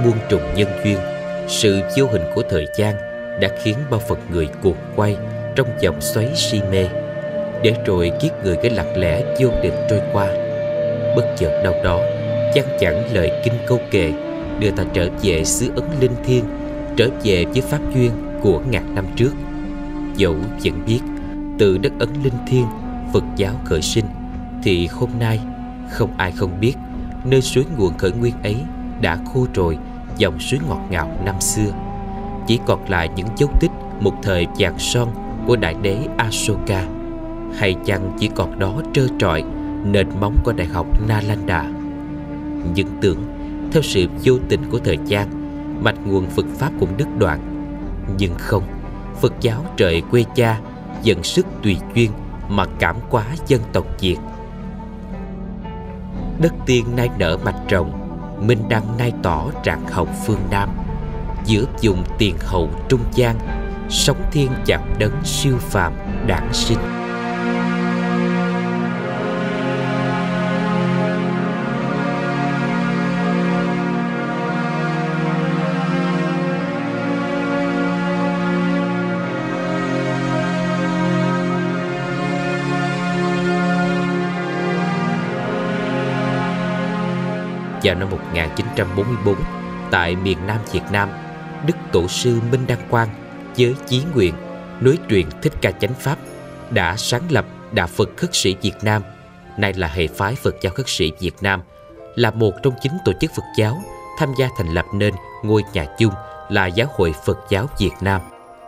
muôn trùng nhân duyên, sự vô hình của thời gian đã khiến bao phận người cuộn quay trong vòng xoáy si mê, để rồi kiếp người cứ lặng lẽ vô định trôi qua. Bất chợt đâu đó chăn chẳng lời kinh câu kệ đưa ta trở về xứ Ấn Linh Thiên, trở về với pháp duyên của ngàn năm trước. Dẫu vẫn biết từ đất Ấn Linh Thiên Phật giáo khởi sinh, thì hôm nay không ai không biết nơi suối nguồn khởi nguyên ấy đã khô rồi dòng suối ngọt ngào năm xưa. Chỉ còn lại những dấu tích một thời vàng son của đại đế Asoka, hay chăng chỉ còn đó trơ trọi nền móng của đại học Nalanda. Nhưng tưởng theo sự vô tình của thời gian, mạch nguồn Phật pháp cũng đứt đoạn. Nhưng không, Phật giáo trời quê cha dần sức tùy duyên mà cảm hóa dân tộc Việt. Đất tiên nay nở mạch rồng, minh đăng nay tỏ rạng hồng phương Nam. Giữa vùng tiền hậu trung gian, sóng thiên chạm đấng siêu phàm đản sinh. Vào năm 1944, tại miền Nam Việt Nam, Đức Tổ sư Minh Đăng Quang với chí nguyện nối truyền Thích Ca Chánh Pháp đã sáng lập Đạo Phật Khất Sĩ Việt Nam, nay là hệ phái Phật giáo Khất Sĩ Việt Nam, là một trong 9 tổ chức Phật giáo tham gia thành lập nên ngôi nhà chung là Giáo hội Phật giáo Việt Nam.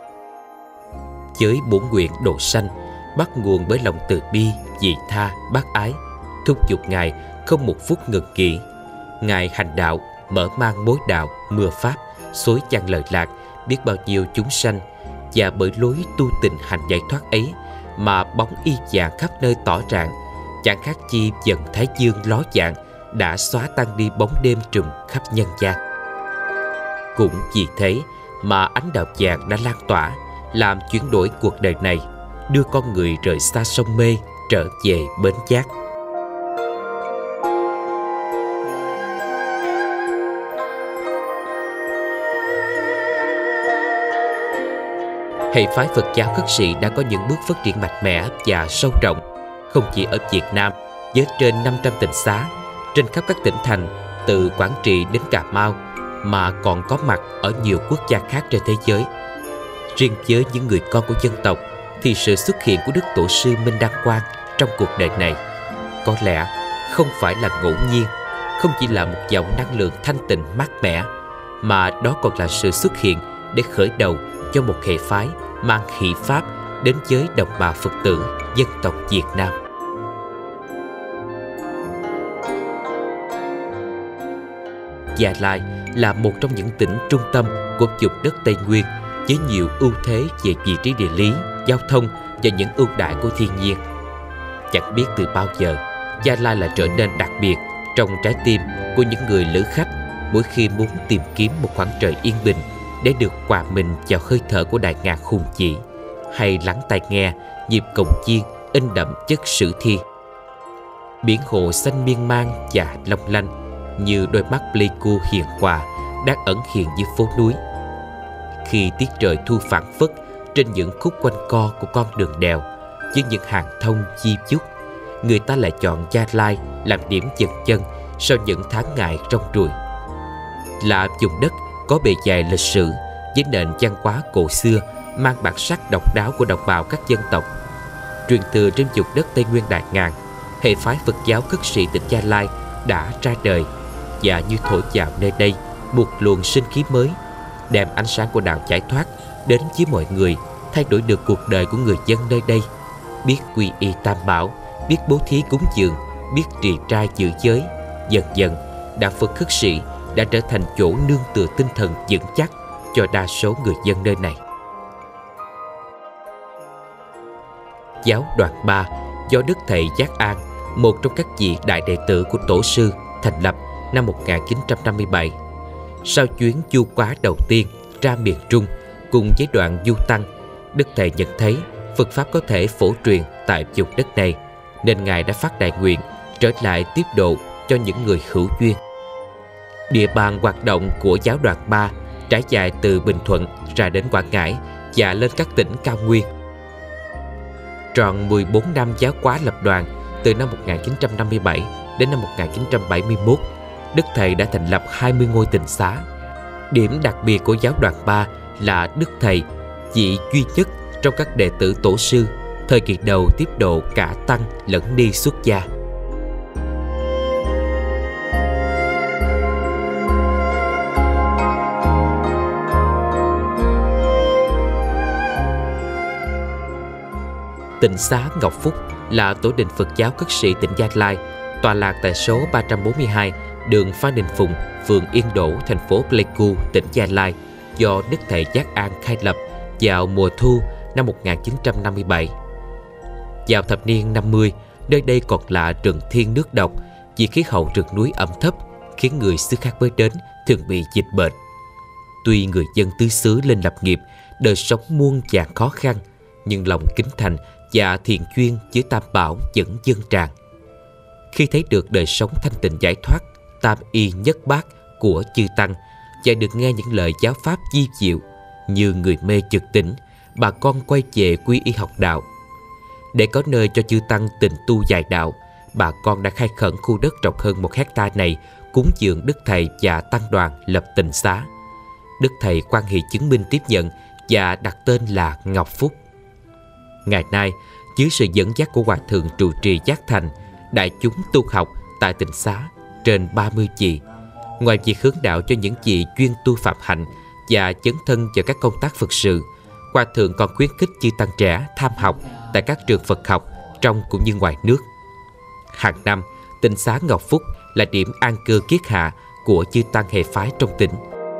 Với bổn nguyện độ sanh, bắt nguồn bởi lòng từ bi, vị tha, bác ái, thúc giục Ngài không một phút ngừng nghỉ. Ngài hành đạo, mở mang mối đạo, mưa pháp, xối chan lời lạc, biết bao nhiêu chúng sanh, và bởi lối tu tình hành giải thoát ấy mà bóng y vàng khắp nơi tỏ rạng, chẳng khác chi dần thái dương ló dạng đã xóa tan đi bóng đêm trùm khắp nhân gian. Cũng vì thế mà ánh đạo vàng đã lan tỏa, làm chuyển đổi cuộc đời này, đưa con người rời xa sông mê trở về bến giác. Hệ phái Phật giáo Khất Sĩ đã có những bước phát triển mạnh mẽ và sâu rộng, không chỉ ở Việt Nam với trên 500 tịnh xá trên khắp các tỉnh thành từ Quảng Trị đến Cà Mau, mà còn có mặt ở nhiều quốc gia khác trên thế giới. Riêng với những người con của dân tộc thì sự xuất hiện của Đức Tổ sư Minh Đăng Quang trong cuộc đời này có lẽ không phải là ngẫu nhiên, không chỉ là một dòng năng lượng thanh tịnh mát mẻ, mà đó còn là sự xuất hiện để khởi đầu cho một hệ phái mang hỷ pháp đến với đồng bào Phật tử dân tộc Việt Nam. Gia Lai là một trong những tỉnh trung tâm của vùng đất Tây Nguyên với nhiều ưu thế về vị trí địa lý, giao thông và những ưu đãi của thiên nhiên. Chẳng biết từ bao giờ, Gia Lai lại trở nên đặc biệt trong trái tim của những người lữ khách mỗi khi muốn tìm kiếm một khoảng trời yên bình để được hòa mình vào hơi thở của đại ngàn hùng vĩ, hay lắng tai nghe nhịp cồng chiên in đậm chất sử thi. Biển hồ xanh miên man và long lanh như đôi mắt Pleiku hiền hòa đang ẩn hiện dưới phố núi. Khi tiết trời thu phảng phất trên những khúc quanh co của con đường đèo với những hàng thông chi chúc, người ta lại chọn Gia Lai làm điểm dừng chân sau những tháng ngày rong ruổi. Là vùng đất có bề dày lịch sử với nền văn hóa cổ xưa mang bản sắc độc đáo của đồng bào các dân tộc. Truyền thừa trên vùng đất Tây Nguyên đại ngàn, hệ phái Phật giáo Khất Sĩ tỉnh Gia Lai đã ra đời và như thổi vào nơi đây một luồng sinh khí mới, đem ánh sáng của đạo giải thoát đến với mọi người, thay đổi được cuộc đời của người dân nơi đây. Biết quy y Tam Bảo, biết bố thí cúng dường, biết trì trai giữ giới, dần dần đạo Phật Khất Sĩ đã trở thành chỗ nương tựa tinh thần vững chắc cho đa số người dân nơi này. Giáo đoàn 3 do Đức Thầy Giác An, một trong các vị đại đệ tử của Tổ sư, thành lập năm 1957. Sau chuyến du quá đầu tiên ra miền Trung cùng với đoàn du tăng, Đức Thầy nhận thấy Phật Pháp có thể phổ truyền tại vùng đất này, nên Ngài đã phát đại nguyện trở lại tiếp độ cho những người hữu duyên. Địa bàn hoạt động của giáo đoàn 3 trải dài từ Bình Thuận ra đến Quảng Ngãi và lên các tỉnh cao nguyên. Tròn 14 năm giáo hóa lập đoàn, từ năm 1957 đến năm 1971, Đức Thầy đã thành lập 20 ngôi tịnh xá. Điểm đặc biệt của giáo đoàn 3 là Đức Thầy, vị duy nhất trong các đệ tử tổ sư, thời kỳ đầu tiếp độ cả tăng lẫn ni xuất gia. Tịnh xá Ngọc Phúc là tổ đình Phật giáo Cất Sĩ tỉnh Gia Lai, tọa lạc tại số 342 đường Phan Đình Phùng, phường Yên Đỗ, thành phố Pleiku, tỉnh Gia Lai, do Đức Thầy Giác An khai lập vào mùa thu năm 1957. Vào thập niên 50, nơi đây còn là rừng thiên nước độc, vì khí hậu rừng núi ẩm thấp khiến người xứ khác mới đến thường bị dịch bệnh. Tuy người dân tứ xứ lên lập nghiệp, đời sống muôn vàn khó khăn, nhưng lòng kính thành và thiện duyên với Tam Bảo vẫn dâng tràn. Khi thấy được đời sống thanh tịnh giải thoát, tam y nhất bát của chư tăng và được nghe những lời giáo pháp di diệu, như người mê chợt tỉnh, bà con quay về quy y học đạo. Để có nơi cho chư tăng tịnh tu dạy đạo, bà con đã khai khẩn khu đất rộng hơn 1 hectare này cúng dường Đức Thầy và tăng đoàn lập tịnh xá. Đức Thầy quan hệ chứng minh tiếp nhận và đặt tên là Ngọc Phúc. Ngày nay, dưới sự dẫn dắt của Hòa Thượng trụ trì Giác Thành, đại chúng tu học tại tịnh xá trên 30 vị. Ngoài việc hướng đạo cho những vị chuyên tu phạm hạnh và dấn thân vào các công tác Phật sự, Hòa Thượng còn khuyến khích chư tăng trẻ tham học tại các trường Phật học trong cũng như ngoài nước. Hàng năm, tịnh xá Ngọc Phúc là điểm an cư kiết hạ của chư tăng hệ phái trong tỉnh.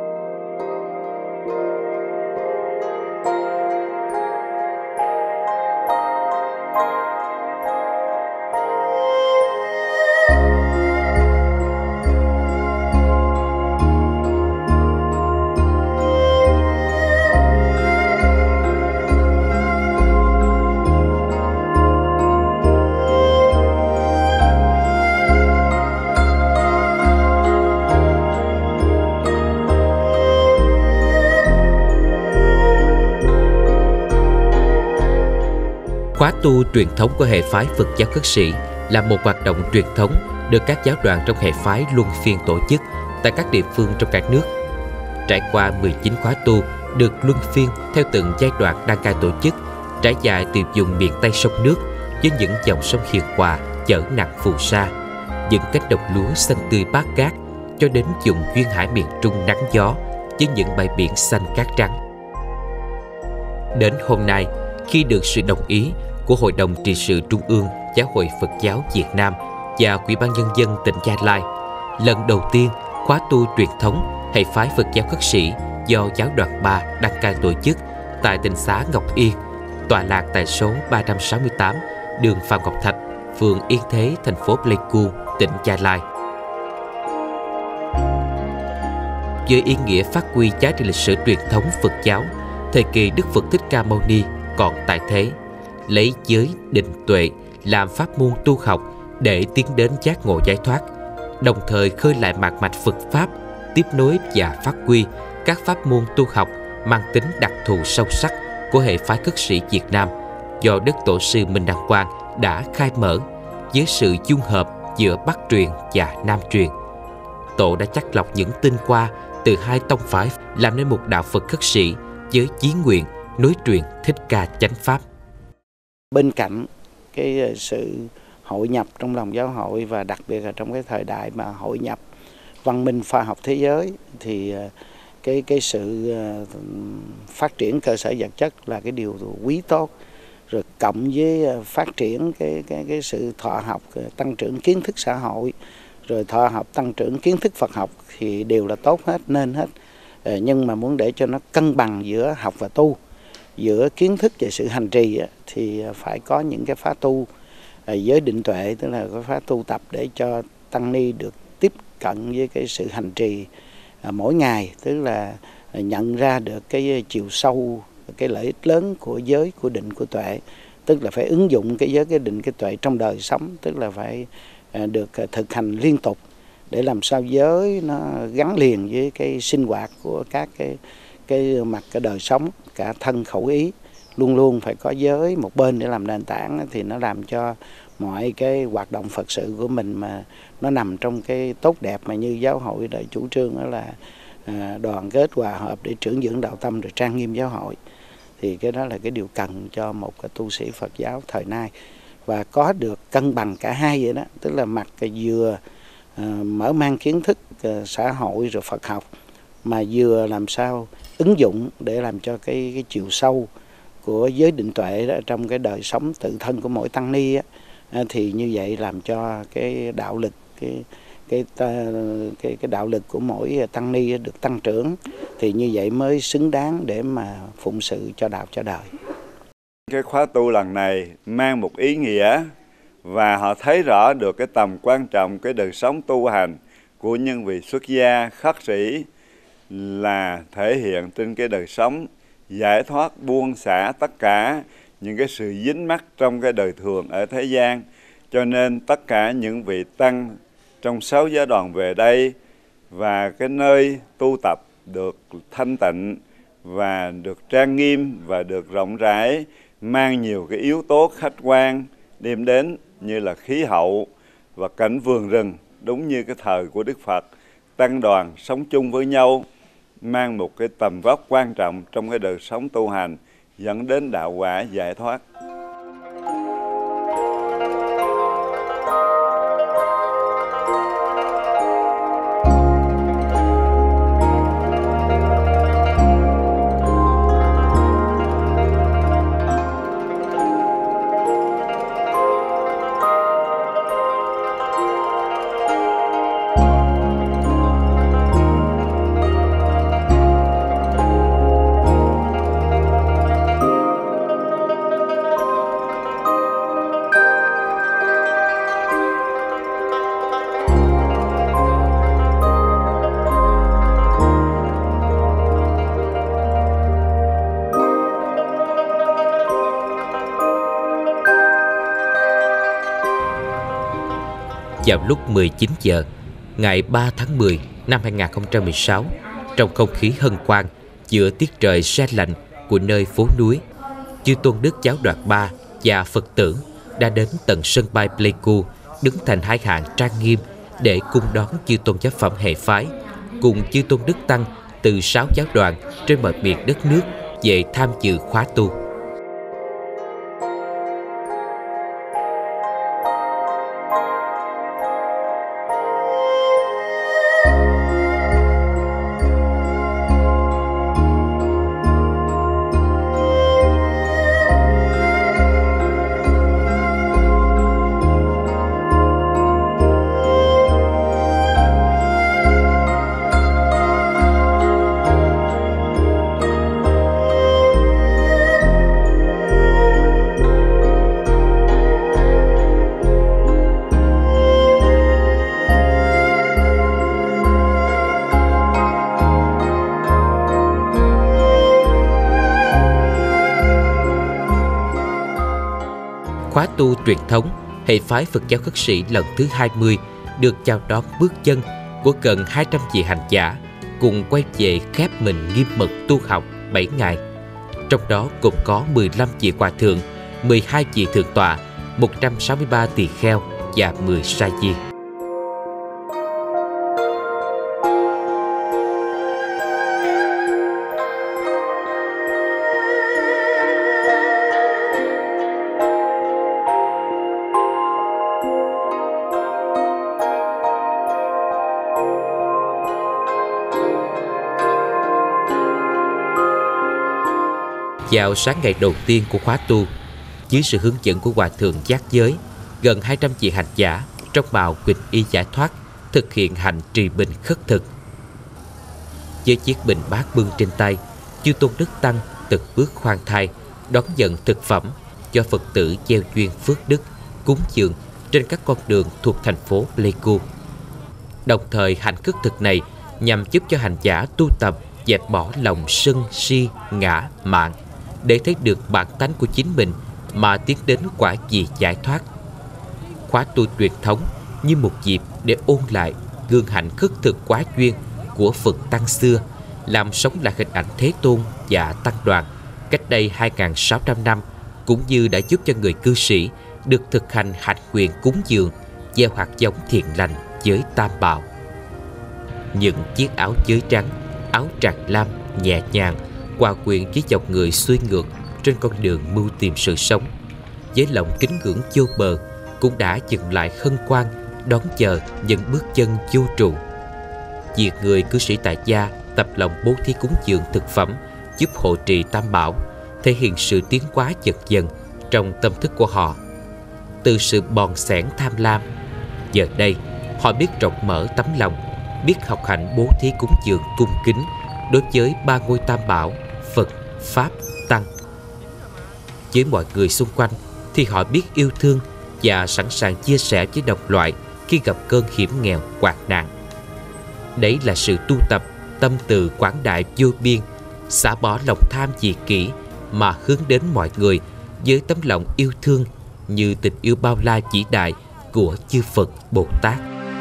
Khóa tu truyền thống của hệ phái Phật giáo Cất Sĩ là một hoạt động truyền thống được các giáo đoàn trong hệ phái luân phiên tổ chức tại các địa phương trong cả nước. Trải qua 19 khóa tu được luân phiên theo từng giai đoạn đăng cai tổ chức, trải dài từ vùng miền Tây sông nước với những dòng sông hiền hòa chở nặng phù sa, những cánh đồng lúa xanh tươi bát ngát, cho đến vùng duyên hải miền Trung nắng gió với những bãi biển xanh cát trắng. Đến hôm nay, khi được sự đồng ý của Hội đồng trị sự Trung ương Giáo hội Phật giáo Việt Nam và Ủy ban Nhân dân tỉnh Gia Lai, lần đầu tiên khóa tu truyền thống hệ phái Phật giáo Cất Sĩ do giáo đoàn 3 đăng cai tổ chức tại tịnh xá Ngọc Yên, tọa lạc tại số 368 đường Phạm Ngọc Thạch, phường Yên Thế, thành phố Pleiku, tỉnh Gia Lai. Với ý nghĩa phát huy giá trị lịch sử truyền thống Phật giáo, thời kỳ Đức Phật Thích Ca Mâu Ni còn tại thế, lấy giới định tuệ làm pháp môn tu học để tiến đến giác ngộ giải thoát, đồng thời khơi lại mạt mạch Phật pháp, tiếp nối và phát huy các pháp môn tu học mang tính đặc thù sâu sắc của hệ phái Cất Sĩ Việt Nam do Đức Tổ sư Minh Đăng Quang đã khai mở, với sự dung hợp giữa Bắc truyền và Nam truyền. Tổ đã chắt lọc những tinh hoa từ hai tông phái làm nên một đạo Phật Cất Sĩ với chí nguyện nối truyền Thích Ca chánh pháp. Bên cạnh cái sự hội nhập trong lòng giáo hội, và đặc biệt là trong cái thời đại mà hội nhập văn minh khoa học thế giới, thì cái sự phát triển cơ sở vật chất là cái điều quý tốt, rồi cộng với phát triển cái sự thọ học, tăng trưởng kiến thức xã hội, rồi thọ học tăng trưởng kiến thức Phật học thì đều là tốt hết, nên hết. Nhưng mà muốn để cho nó cân bằng giữa học và tu, giữa kiến thức và sự hành trì thì phải có những cái phá tu giới định tuệ, tức là cái phá tu tập để cho tăng ni được tiếp cận với cái sự hành trì mỗi ngày, tức là nhận ra được cái chiều sâu, cái lợi ích lớn của giới, của định, của tuệ, tức là phải ứng dụng cái giới, cái định, cái tuệ trong đời sống, tức là phải được thực hành liên tục để làm sao giới nó gắn liền với cái sinh hoạt của các cái mặt cái đời sống cả thân khẩu ý, luôn luôn phải có giới một bên để làm nền tảng, thì nó làm cho mọi cái hoạt động Phật sự của mình mà nó nằm trong cái tốt đẹp mà như giáo hội đã chủ trương, đó là đoàn kết hòa hợp để trưởng dưỡng đạo tâm rồi trang nghiêm giáo hội. Thì cái đó là cái điều cần cho một cái tu sĩ Phật giáo thời nay, và có được cân bằng cả hai vậy đó, tức là mặt vừa mở mang kiến thức xã hội rồi Phật học, mà vừa làm sao ứng dụng để làm cho cái chiều sâu của giới định tuệ đó trong cái đời sống tự thân của mỗi tăng ni á, thì như vậy làm cho cái đạo lực cái đạo lực của mỗi tăng ni được tăng trưởng, thì như vậy mới xứng đáng để mà phụng sự cho đạo cho đời. Cái khóa tu lần này mang một ý nghĩa và họ thấy rõ được cái tầm quan trọng cái đời sống tu hành của những vị xuất gia khất sĩ, là thể hiện trên cái đời sống giải thoát buông xả tất cả những cái sự dính mắc trong cái đời thường ở thế gian. Cho nên tất cả những vị tăng trong 6 giáo đoàn về đây, và cái nơi tu tập được thanh tịnh và được trang nghiêm và được rộng rãi, mang nhiều cái yếu tố khách quan đem đến như là khí hậu và cảnh vườn rừng, đúng như cái thời của Đức Phật. Tăng đoàn sống chung với nhau, mang một cái tầm vóc quan trọng trong cái đời sống tu hành, dẫn đến đạo quả giải thoát. Vào lúc 19 giờ, ngày 3 tháng 10 năm 2016, trong không khí hân hoan giữa tiết trời se lạnh của nơi phố núi, chư tôn đức giáo đoàn 3 và Phật tử đã đến tận sân bay Pleiku, đứng thành hai hàng trang nghiêm để cung đón chư tôn giáo phẩm hệ phái cùng chư tôn đức tăng từ 6 giáo đoàn trên mọi miền đất nước về tham dự khóa tu. Khóa tu truyền thống hệ phái Phật giáo khất sĩ lần thứ 20 được chào đón bước chân của gần 200 vị hành giả cùng quay về khép mình nghiêm mật tu học 7 ngày. Trong đó gồm có 15 vị hòa thượng, 12 vị thượng tọa, 163 tỳ kheo và 10 sa di. Vào sáng ngày đầu tiên của khóa tu, dưới sự hướng dẫn của Hòa thượng Giác Giới, gần 200 vị hành giả trong bào quỳnh y giải thoát thực hiện hành trì bình khất thực. Với chiếc bình bát bưng trên tay, chư tôn đức tăng từng bước khoan thai đón nhận thực phẩm cho Phật tử gieo duyên phước đức, cúng dường trên các con đường thuộc thành phố Pleiku. Đồng thời hành khất thực này nhằm giúp cho hành giả tu tập dẹp bỏ lòng sân si ngã mạn, để thấy được bản tánh của chính mình mà tiến đến quả vị giải thoát. Khóa tu truyền thống như một dịp để ôn lại gương hạnh khất thực quá duyên của Phật Tăng xưa, làm sống lại hình ảnh Thế Tôn và Tăng đoàn cách đây 2.600 năm, cũng như đã giúp cho người cư sĩ được thực hành hạnh nguyện cúng dường, gieo hạt giống thiện lành với Tam Bảo. Những chiếc áo giới trắng, áo tràng lam nhẹ nhàng hòa quyện với dòng người xuôi ngược trên con đường mưu tìm sự sống, với lòng kính ngưỡng vô bờ, cũng đã dừng lại hân hoan đón chờ những bước chân vô trụ. Việc người cư sĩ tại gia tập lòng bố thí cúng dường thực phẩm giúp hộ trì Tam Bảo thể hiện sự tiến hóa dần dần trong tâm thức của họ. Từ sự bòn xẻn tham lam, giờ đây họ biết rộng mở tấm lòng, biết học hành bố thí cúng dường cung kính đối với ba ngôi Tam Bảo Phật, Pháp, Tăng. Với mọi người xung quanh thì họ biết yêu thương và sẵn sàng chia sẻ với đồng loại khi gặp cơn hiểm nghèo hoạn nạn. Đấy là sự tu tập tâm từ quảng đại vô biên, xả bỏ lòng tham dị kỷ mà hướng đến mọi người với tấm lòng yêu thương như tình yêu bao la vĩ đại của chư Phật Bồ Tát.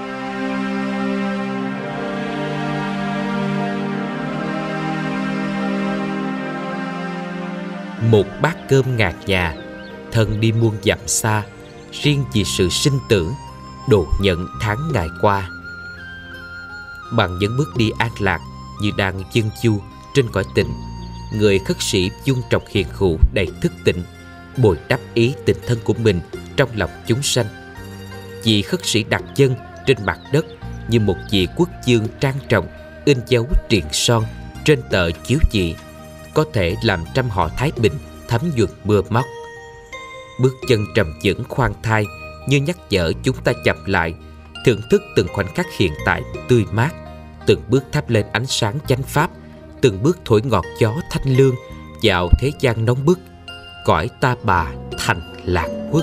Một bát cơm ngàn nhà, thân đi muôn dặm xa, riêng vì sự sinh tử, độ nhận tháng ngày qua. Bằng những bước đi an lạc như đang chân chu trên cõi tịnh, người khất sĩ dung trồng hiền hữu đầy thức tỉnh, bồi đắp ý tình thân của mình trong lòng chúng sanh. Vị khất sĩ đặt chân trên mặt đất như một vị quốc vương trang trọng, in dấu triền son trên tờ chiếu chỉ, có thể làm trăm họ Thái Bình thấm nhuần mưa móc. Bước chân trầm vững khoan thai như nhắc nhở chúng ta chậm lại, thưởng thức từng khoảnh khắc hiện tại tươi mát, từng bước thắp lên ánh sáng chánh pháp, từng bước thổi ngọt gió thanh lương vào thế gian nóng bức, cõi Ta Bà thành lạc quốc.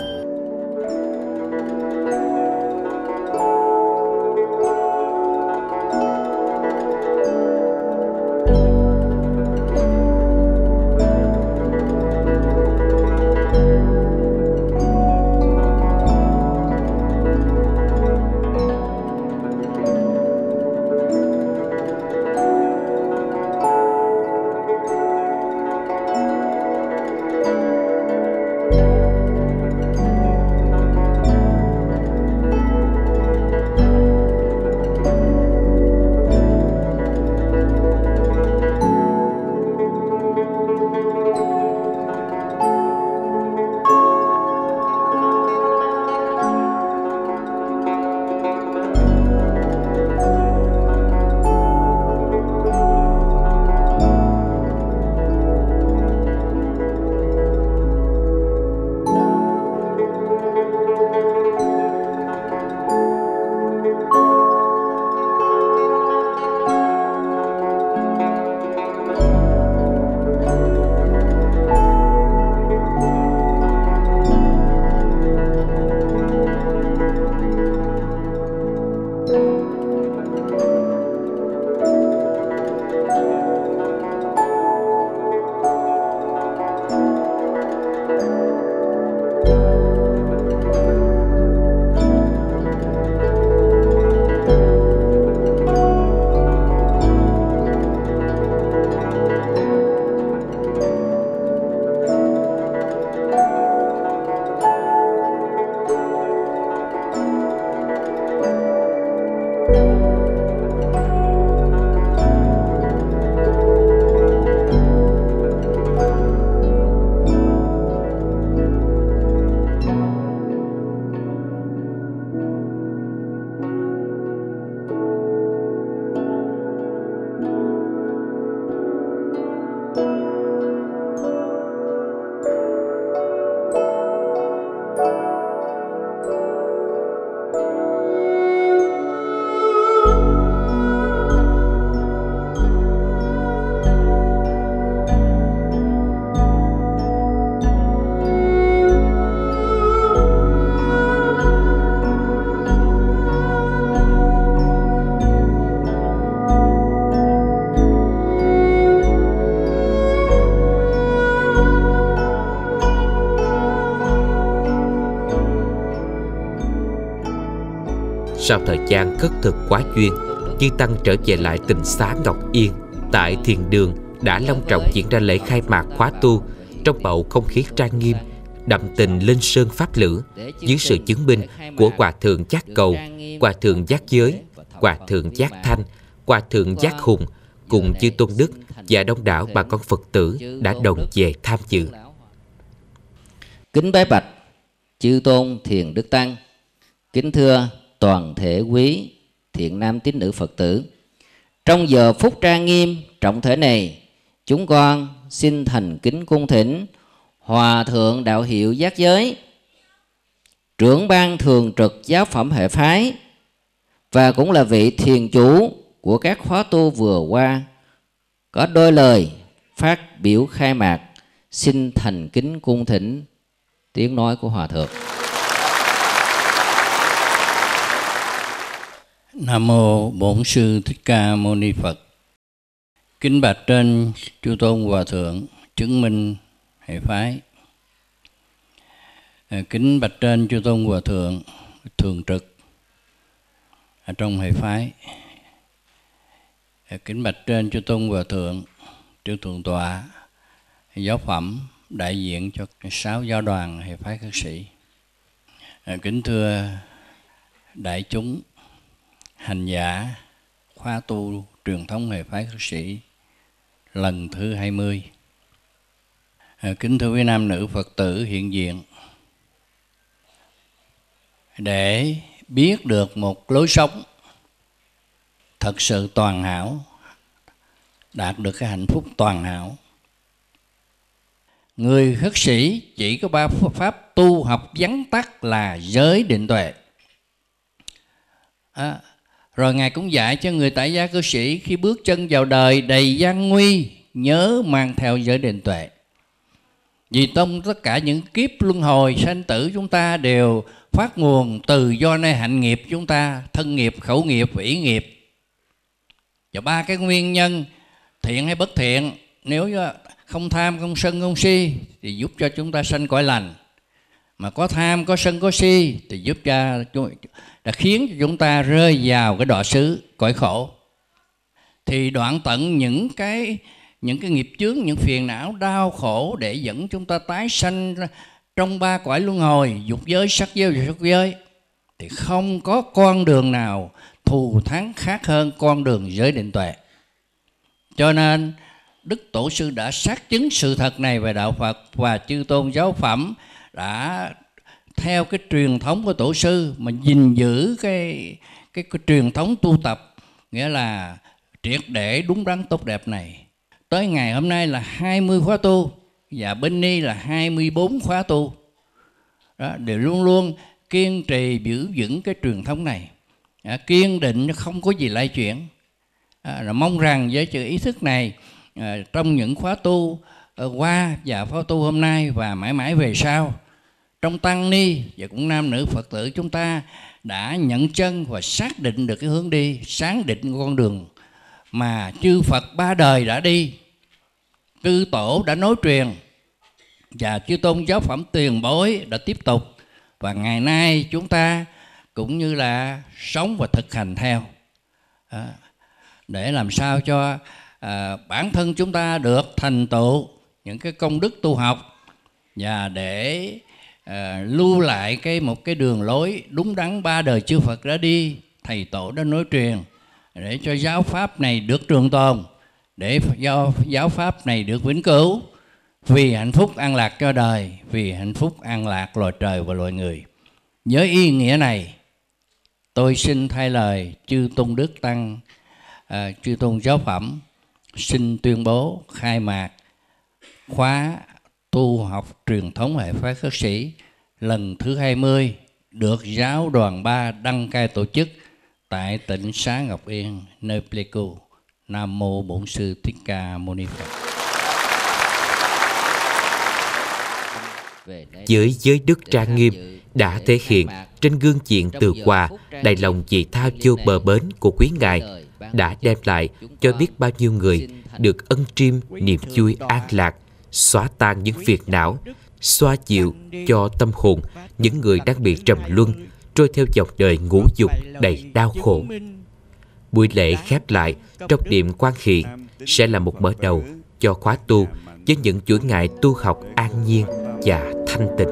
Sau thời gian khất thực quá duyên, chư tăng trở về lại tịnh xá Ngọc Yên. Tại thiền đường đã long trọng diễn ra lễ khai mạc khóa tu trong bầu không khí trang nghiêm, đậm tình linh sơn pháp lữ, dưới sự chứng minh của Hòa thượng Giác Cầu, Hòa thượng Giác Giới, Hòa thượng Giác Thanh, Hòa thượng Giác Hùng cùng chư tôn đức và đông đảo bà con Phật tử đã đồng về tham dự. Kính bái bạch chư tôn thiền đức tăng, kính thưa toàn thể quý thiện nam tín nữ Phật tử. Trong giờ phút trang nghiêm trọng thể này, chúng con xin thành kính cung thỉnh Hòa thượng đạo hiệu Giác Giới, trưởng ban thường trực giáo phẩm hệ phái và cũng là vị thiền chủ của các khóa tu vừa qua, có đôi lời phát biểu khai mạc. Xin thành kính cung thỉnh tiếng nói của Hòa thượng. Nam mô Bổn Sư Thích Ca Mâu Ni Phật. Kính bạch trên chư tôn Hòa thượng chứng minh hệ phái. Kính bạch trên chư tôn Hòa thượng thường trực ở trong hệ phái. Kính bạch trên chư tôn Hòa thượng chư thượng tọa giáo phẩm đại diện cho 6 giáo đoàn hệ phái khất sĩ. Kính thưa đại chúng hành giả khóa tu truyền thống hệ phái khất sĩ lần thứ 20. Kính thưa quý nam nữ Phật tử hiện diện, để biết được một lối sống thật sự toàn hảo, đạt được cái hạnh phúc toàn hảo, người khất sĩ chỉ có 3 pháp tu học vắn tắt là giới định tuệ. Rồi Ngài cũng dạy cho người tại gia cư sĩ khi bước chân vào đời đầy gian nguy, nhớ mang theo giới định tuệ. Vì trong tất cả những kiếp luân hồi sanh tử chúng ta đều phát nguồn từ do nơi hạnh nghiệp chúng ta, thân nghiệp, khẩu nghiệp và ý nghiệp. Và 3 cái nguyên nhân thiện hay bất thiện, nếu không tham, không sân, không si thì giúp cho chúng ta sanh cõi lành. Mà có tham, có sân, có si thì giúp cho đã khiến cho chúng ta rơi vào cái đọa xứ cõi khổ. Thì đoạn tận những cái nghiệp chướng, những phiền não đau khổ để dẫn chúng ta tái sanh trong 3 cõi luân hồi, dục giới, sắc giới và xuất giới, thì không có con đường nào thù thắng khác hơn con đường giới định tuệ. Cho nên Đức Tổ sư đã xác chứng sự thật này về đạo Phật, và chư tôn giáo phẩm đã theo cái truyền thống của Tổ sư mà gìn giữ cái truyền thống tu tập, nghĩa là triệt để đúng đắn tốt đẹp này. Tới ngày hôm nay là 20 khóa tu và bên Ni là 24 khóa tu. Đó, đều luôn luôn kiên trì giữ vững cái truyền thống này, kiên định không có gì lay chuyển. Mong rằng với sự ý thức này, trong những khóa tu qua và khóa tu hôm nay và mãi mãi về sau, trong tăng ni và cũng nam nữ Phật tử chúng ta đã nhận chân và xác định được cái hướng đi, sáng định con đường mà chư Phật 3 đời đã đi, chư tổ đã nối truyền và chư tôn giáo phẩm tiền bối đã tiếp tục, và ngày nay chúng ta cũng như là sống và thực hành theo, để làm sao cho bản thân chúng ta được thành tựu những cái công đức tu học, và để lưu lại một cái đường lối đúng đắn 3 đời chư Phật đã đi, thầy tổ đã nối truyền, để cho giáo pháp này được trường tồn, để giáo pháp này được vĩnh cửu, vì hạnh phúc an lạc cho đời, vì hạnh phúc an lạc loài trời và loài người. Với ý nghĩa này, tôi xin thay lời chư tôn đức tăng, chư tôn giáo phẩm xin tuyên bố khai mạc khóa tu học truyền thống hệ phái khất sĩ lần thứ 20 được giáo đoàn 3 đăng cai tổ chức tại tỉnh xá Ngọc Yên, nơi Pleiku. Nam mô Bổn Sư Thích Ca Mâu Ni Phật. Với giới đức trang nghiêm đã thể hiện trên gương diện từ hòa, đầy lòng vị tha vô bờ bến của quý ngài, đã đem lại cho biết bao nhiêu người được ân triêm niềm vui an lạc, xóa tan những phiền não, xoa dịu cho tâm hồn những người đang bị trầm luân, trôi theo dòng đời ngũ dục đầy đau khổ. Buổi lễ khép lại trong niệm quan hiện sẽ là một mở đầu cho khóa tu với những chuỗi ngày tu học an nhiên và thanh tịnh.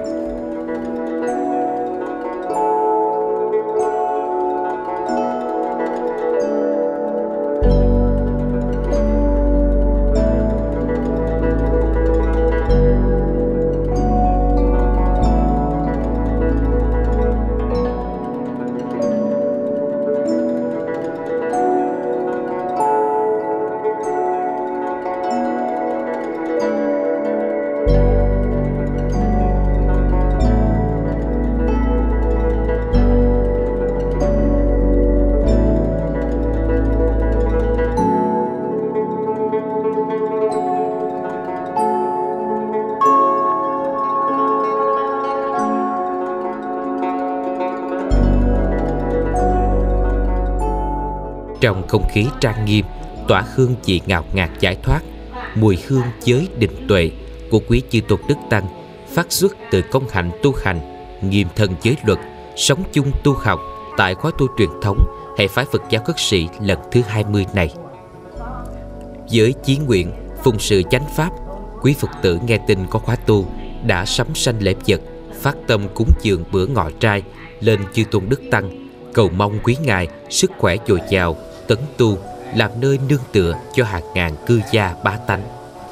Trong không khí trang nghiêm, tỏa hương vị ngào ngạt giải thoát, mùi hương giới định tuệ của quý chư tôn đức tăng phát xuất từ công hạnh tu hành, nghiêm thân giới luật, sống chung tu học tại khóa tu truyền thống hệ phái Phật giáo Khất Sĩ lần thứ 20 này. Với chí nguyện phụng sự chánh pháp, quý Phật tử nghe tin có khóa tu đã sắm sanh lễ vật, phát tâm cúng dường bữa ngọ trai lên chư tôn đức tăng, cầu mong quý ngài sức khỏe dồi dào, tấn tu, làm nơi nương tựa cho hàng ngàn cư gia bá tánh.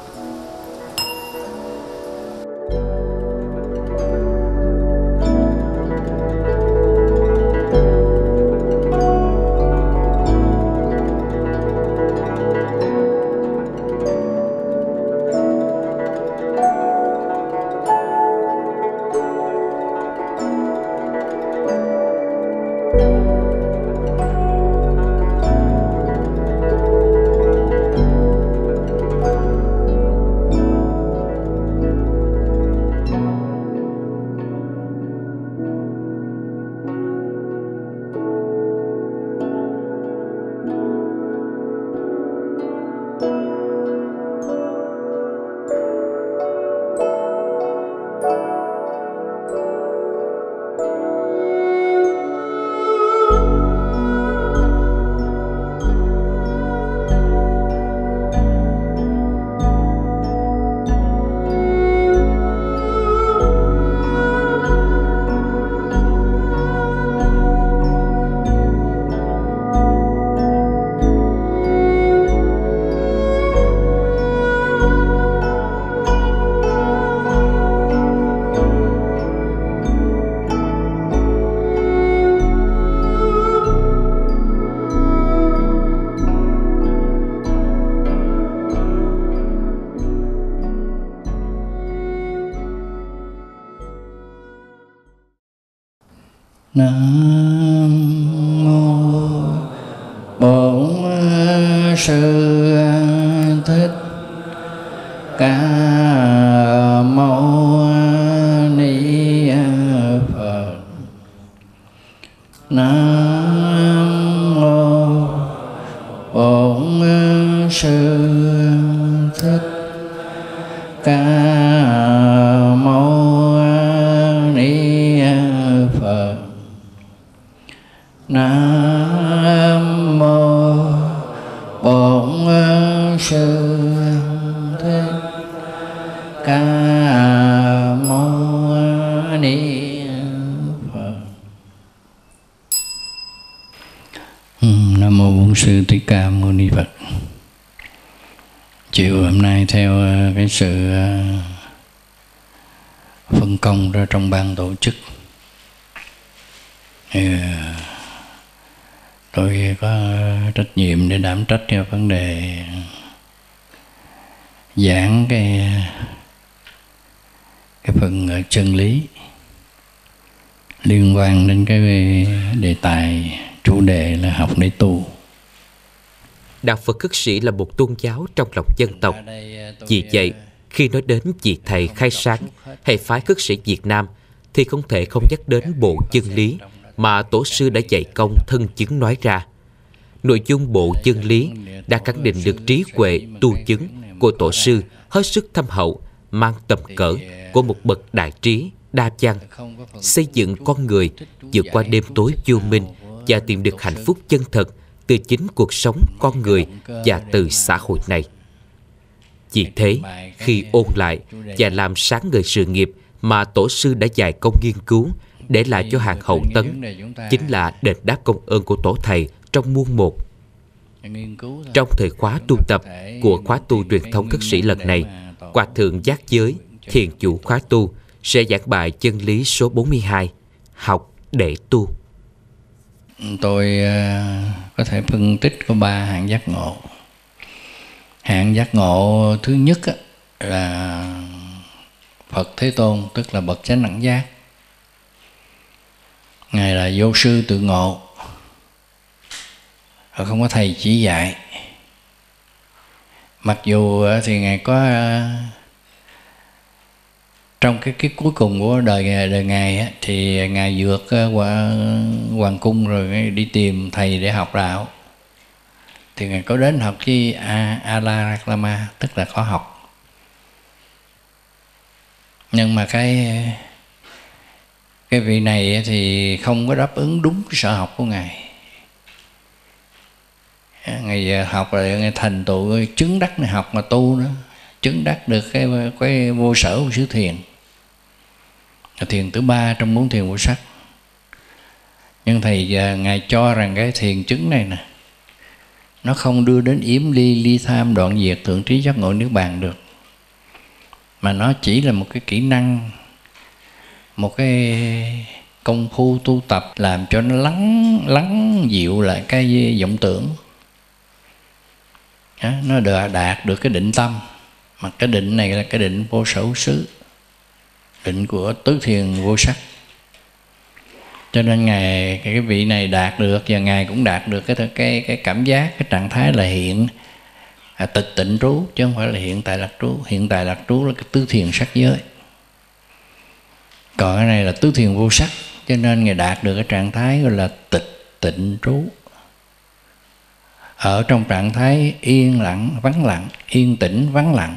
Nam mô Bổn Sư Thích Ca Mâu Ni Phật. Nam mô Bổn Sư Thích Ca Mâu Ni Phật. Nam mô Bổn Sư Thích Ca Mâu Ni Phật. Nam mô Bổn Sư Thích Ca Mâu Ni Phật. Chiều hôm nay theo cái sự phân công ra trong ban tổ chức, tôi có trách nhiệm để đảm trách cho vấn đề giảng cái phần chân lý liên quan đến cái đề tài chủ đề là học để tu. Đạo Phật Khất Sĩ là một tôn giáo trong lòng dân tộc. Vì vậy, khi nói đến vị thầy khai sáng hệ phái Khất Sĩ Việt Nam thì không thể không nhắc đến bộ chân lý mà Tổ sư đã dạy công thân chứng nói ra. Nội dung bộ chân lý đã khẳng định được trí huệ tu chứng của Tổ sư hết sức thâm hậu, mang tầm cỡ của một bậc đại trí đa văn, xây dựng con người vượt qua đêm tối vô minh và tìm được hạnh phúc chân thật từ chính cuộc sống con người và từ xã hội này. Vì thế, khi ôn lại và làm sáng ngời sự nghiệp mà tổ sư đã dày công nghiên cứu để lại cho hàng hậu tấn, chính là đền đáp công ơn của tổ thầy trong muôn một. Trong thời khóa tu tập của khóa tu truyền thống Khất Sĩ lần này, Hòa Thượng Giác Giới, thiền chủ khóa tu, sẽ giảng bài chân lý số 42, học để tu. Tôi có thể phân tích có 3 hạng giác ngộ. Hạng giác ngộ thứ nhất là Phật Thế Tôn, tức là bậc chánh đẳng giác. Ngài là vô sư tự ngộ, không có thầy chỉ dạy. Mặc dù thì Ngài có trong cái cuối cùng của đời Ngài thì Ngài vượt qua hoàng cung rồi đi tìm thầy để học đạo. Thì Ngài có đến học với A-la-la-ma, tức là có học. Nhưng mà cái vị này thì không có đáp ứng đúng cái sở học của Ngài. Ngài học rồi Ngài thành tựu chứng đắc này, học mà tu nữa, chứng đắc được cái vô sở vô xứ thiền, thiền thứ 3 trong 4 thiền vô sắc. Nhưng thầy Ngài cho rằng cái thiền chứng này nè, nó không đưa đến yếm ly tham đoạn diệt thượng trí giác ngộ niết bàn được, mà nó chỉ là một cái kỹ năng, một cái công phu tu tập làm cho nó lắng dịu lại cái vọng tưởng. Nó đạt được cái định tâm, mà cái định này là cái định vô sở vô xứ, định của tứ thiền vô sắc. Cho nên Ngài, cái vị này đạt được, và Ngài cũng đạt được cái cảm giác, cái trạng thái là hiện tịch tịnh trú, chứ không phải là hiện tại lạc trú. Hiện tại lạc trú là cái tứ thiền sắc giới, còn cái này là tứ thiền vô sắc. Cho nên Ngài đạt được cái trạng thái gọi là tịch tịnh trú, ở trong trạng thái yên lặng, vắng lặng, yên tĩnh, vắng lặng.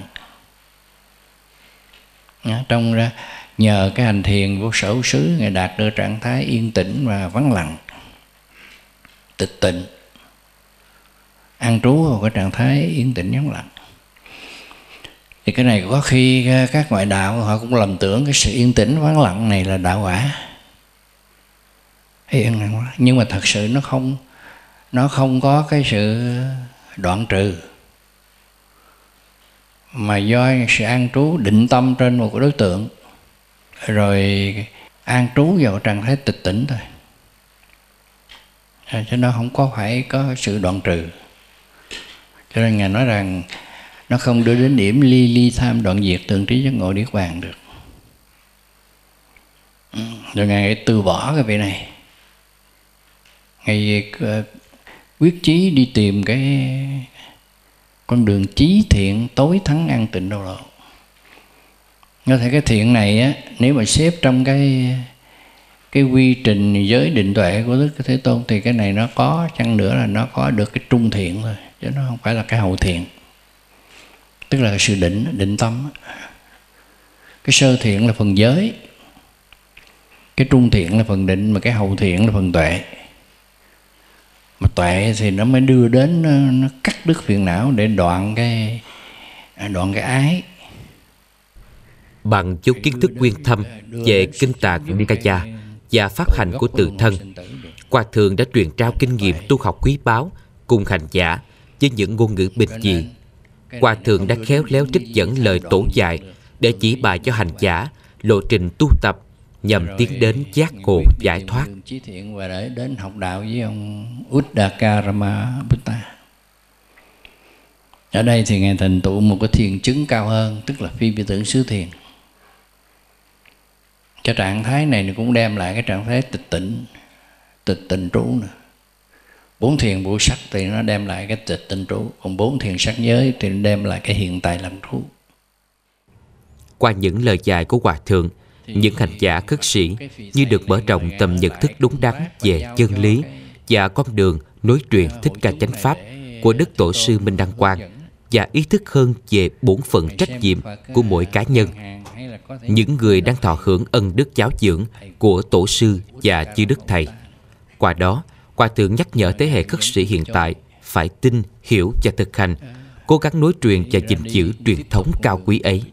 Trong ra nhờ cái hành thiền vô sở vô xứ, Ngài đạt được trạng thái yên tĩnh và vắng lặng, tịch tịnh, an trú vào cái trạng thái yên tĩnh vắng lặng. Thì cái này có khi các ngoại đạo họ cũng lầm tưởng cái sự yên tĩnh vắng lặng này là đạo quả. Nhưng mà thật sự nó không có cái sự đoạn trừ, mà do sự an trú định tâm trên một cái đối tượng, rồi an trú vào trạng thái tịch tỉnh thôi, cho nó không có phải có sự đoạn trừ. Cho nên Ngài nói rằng nó không đưa đến điểm ly tham đoạn diệt thượng trí giác ngộ niết bàn được. Rồi Ngài từ bỏ cái vị này, Ngài quyết chí đi tìm cái con đường chí thiện tối thắng an tịnh độ lộ. Có thể cái thiện này á, nếu mà xếp trong cái quy trình giới định tuệ của Đức Thế Tôn thì cái này nó có chăng nữa là nó có được cái trung thiện thôi, chứ nó không phải là cái hậu thiện. Tức là sự định tâm. Cái sơ thiện là phần giới, cái trung thiện là phần định, mà cái hậu thiện là phần tuệ. Mà tuệ thì nó mới đưa đến nó cắt đứt phiền não để đoạn cái ái. Bằng chút kiến thức nguyên thâm về kinh tạng Nikaya và pháp hành của tự thân, Hòa Thượng đã truyền trao kinh nghiệm tu học quý báu cùng hành giả với những ngôn ngữ bình dị. Hòa Thượng đã khéo léo trích dẫn lời tổ dạy để chỉ bài cho hành giả lộ trình tu tập nhằm tiến đến giác ngộ giải thoát. Chí thiện và để đến học đạo với ông Uddakarama Buddha. Ở đây thì Ngài thành tựu một cái thiền chứng cao hơn, tức là phi vi tưởng xứ thiền. Cái trạng thái này cũng đem lại cái trạng thái tịch tịnh trú nữa. 4 thiền vô sắc thì nó đem lại cái tịch tịnh trú, còn 4 thiền sắc giới thì nó đem lại cái hiện tại lặng trú. Qua những lời dạy của Hòa Thượng, những hành giả khất sĩ như được mở rộng tầm nhận thức đúng đắn về chân lý và con đường nối truyền Thích Ca Chánh Pháp của Đức Tổ sư Minh Đăng Quang, và ý thức hơn về bổn phận trách nhiệm của mỗi cá nhân. Những người đang thọ hưởng ân đức giáo dưỡng của tổ sư và chư đức thầy. Qua đó, Hòa Thượng nhắc nhở thế hệ khất sĩ hiện tại phải tin, hiểu và thực hành, cố gắng nối truyền và gìn giữ truyền thống cao quý ấy.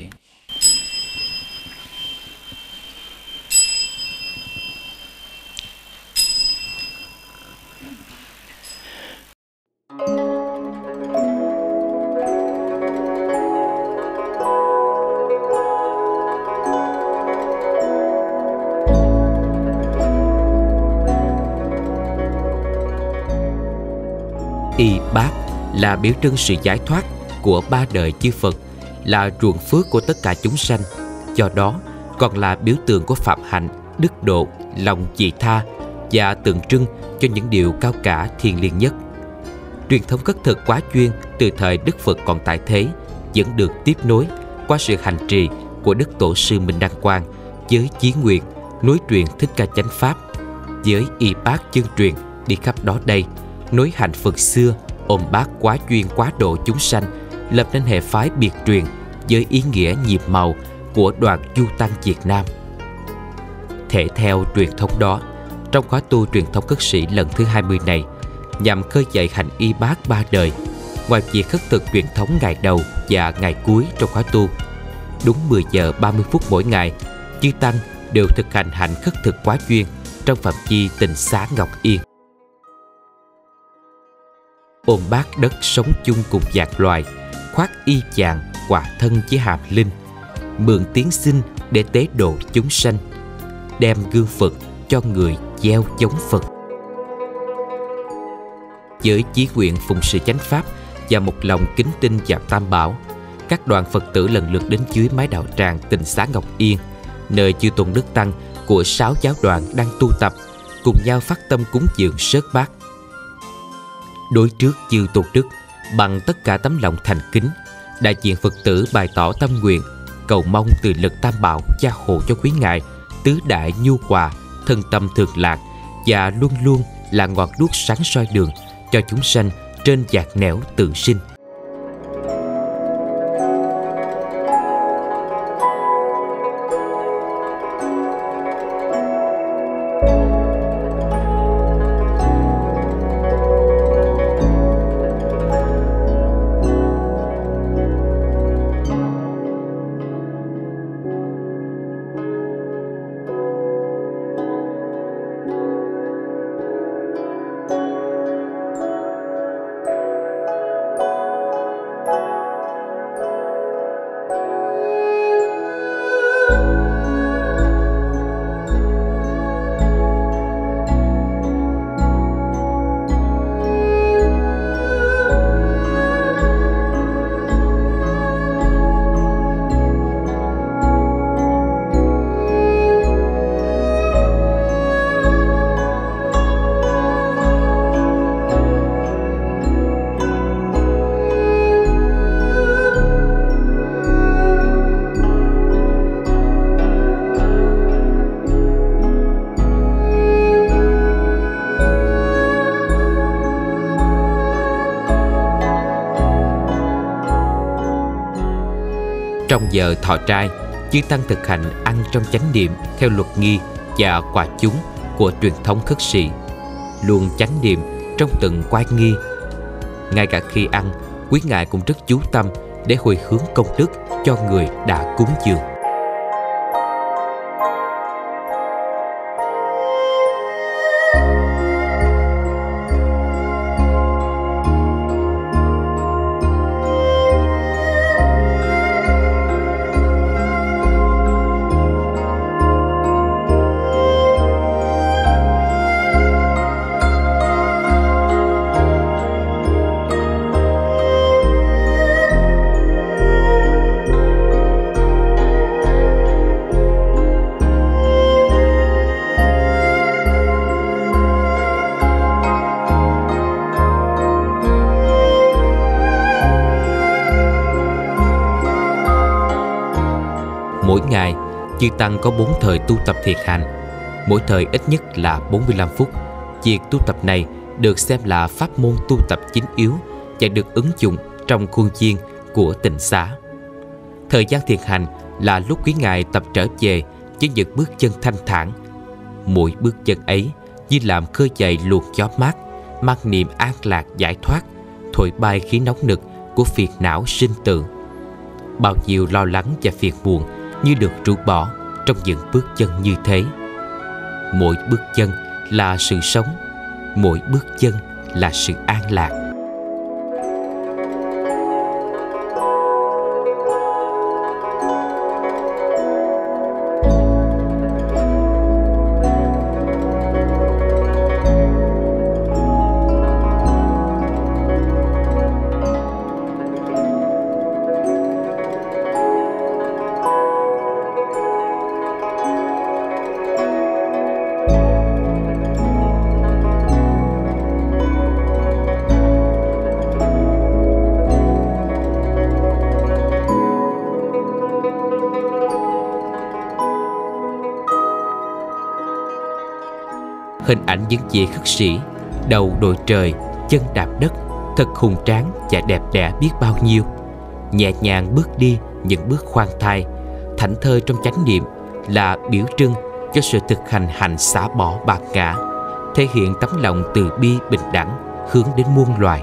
Y Bát là biểu trưng sự giải thoát của ba đời chư Phật, là ruộng phước của tất cả chúng sanh. Do đó, còn là biểu tượng của phạm hạnh, đức độ, lòng vị tha và tượng trưng cho những điều cao cả thiêng liêng nhất. Truyền thống khất thực quá chuyên từ thời Đức Phật còn tại thế vẫn được tiếp nối qua sự hành trì của Đức Tổ sư Minh Đăng Quang với chí nguyện nối truyền Thích Ca Chánh Pháp. Với Y Bát chân truyền đi khắp đó đây, nối hành Phật xưa, ôm bát quá chuyên quá độ chúng sanh, lập nên hệ phái biệt truyền với ý nghĩa nhiệm màu của đoàn du tăng Việt Nam. Thể theo truyền thống đó, trong khóa tu truyền thống khất sĩ lần thứ 20 này, nhằm khơi dậy hành Y Bát ba đời, ngoài việc khất thực truyền thống ngày đầu và ngày cuối trong khóa tu, đúng 10 giờ 30 phút mỗi ngày, chư tăng đều thực hành hạnh khất thực quá chuyên trong phạm vi tịnh xá Ngọc Yên. Ôm bát đất sống chung cùng vạn loài, khoác y chàng quả thân với hàm linh, mượn tiếng xin để tế độ chúng sanh, đem gương Phật cho người gieo giống Phật. Với chí nguyện phụng sự chánh pháp và một lòng kính tin vào Tam Bảo, các đoàn Phật tử lần lượt đến dưới mái đạo tràng tịnh xá Ngọc Yên, nơi chư tôn đức tăng của 6 giáo đoàn đang tu tập, cùng nhau phát tâm cúng dường sớt bát. Đối trước chư tôn đức, bằng tất cả tấm lòng thành kính, đại diện Phật tử bày tỏ tâm nguyện cầu mong từ lực Tam Bảo gia hộ cho quý ngài tứ đại nhu hòa, thân tâm thường lạc và luôn luôn là ngọn đuốc sáng soi đường cho chúng sanh trên vạt nẻo tự sinh. Trong giờ thọ trai, chư tăng thực hành ăn trong chánh niệm theo luật nghi và quả chúng của truyền thống khất sĩ, luôn chánh niệm trong từng quay nghi. Ngay cả khi ăn, quý ngài cũng rất chú tâm để hồi hướng công đức cho người đã cúng dường. Mỗi ngày, chư tăng có 4 thời tu tập thiệt hành, mỗi thời ít nhất là 45 phút. Việc tu tập này được xem là pháp môn tu tập chính yếu và được ứng dụng trong khuôn viên của tịnh xá. Thời gian thiền hành là lúc quý ngài tập trở về với những bước chân thanh thản. Mỗi bước chân ấy như làm khơi dậy luồng gió mát, mang niềm an lạc giải thoát, thổi bay khí nóng nực của phiền não sinh tử. Bao nhiêu lo lắng và phiền muộn như được rũ bỏ trong những bước chân như thế. Mỗi bước chân là sự sống, mỗi bước chân là sự an lạc. Hình ảnh những vị khất sĩ đầu đội trời, chân đạp đất, thật hùng tráng và đẹp đẽ biết bao nhiêu. Nhẹ nhàng bước đi những bước khoan thai, thảnh thơi trong chánh niệm, là biểu trưng cho sự thực hành hạnh xả bỏ bạt ngã, thể hiện tấm lòng từ bi bình đẳng hướng đến muôn loài.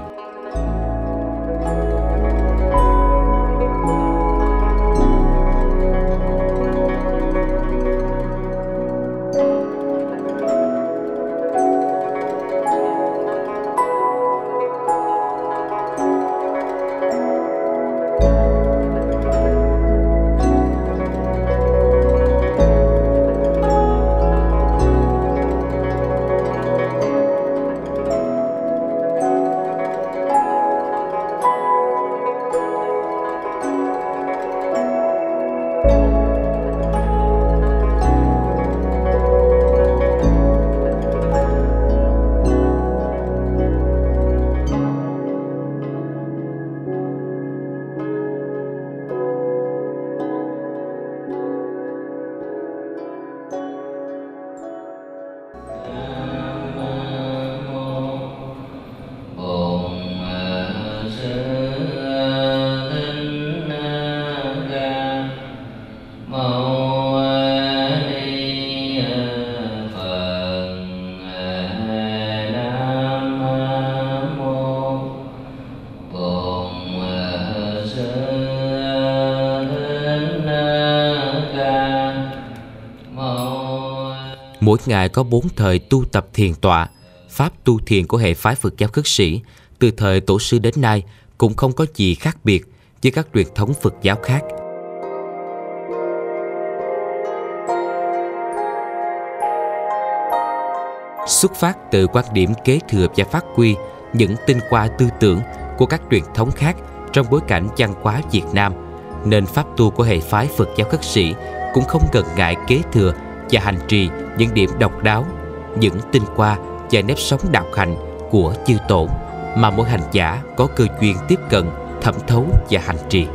Mỗi ngày có 4 thời tu tập thiền tọa. Pháp tu thiền của hệ phái Phật giáo khất sĩ từ thời tổ sư đến nay cũng không có gì khác biệt với các truyền thống Phật giáo khác. Xuất phát từ quan điểm kế thừa và phát huy những tinh hoa tư tưởng của các truyền thống khác trong bối cảnh văn hóa Việt Nam, nên pháp tu của hệ phái Phật giáo khất sĩ cũng không ngần ngại kế thừa và hành trì những điểm độc đáo, những tinh hoa và nếp sống đạo hạnh của chư tổ mà mỗi hành giả có cơ duyên tiếp cận, thẩm thấu và hành trì.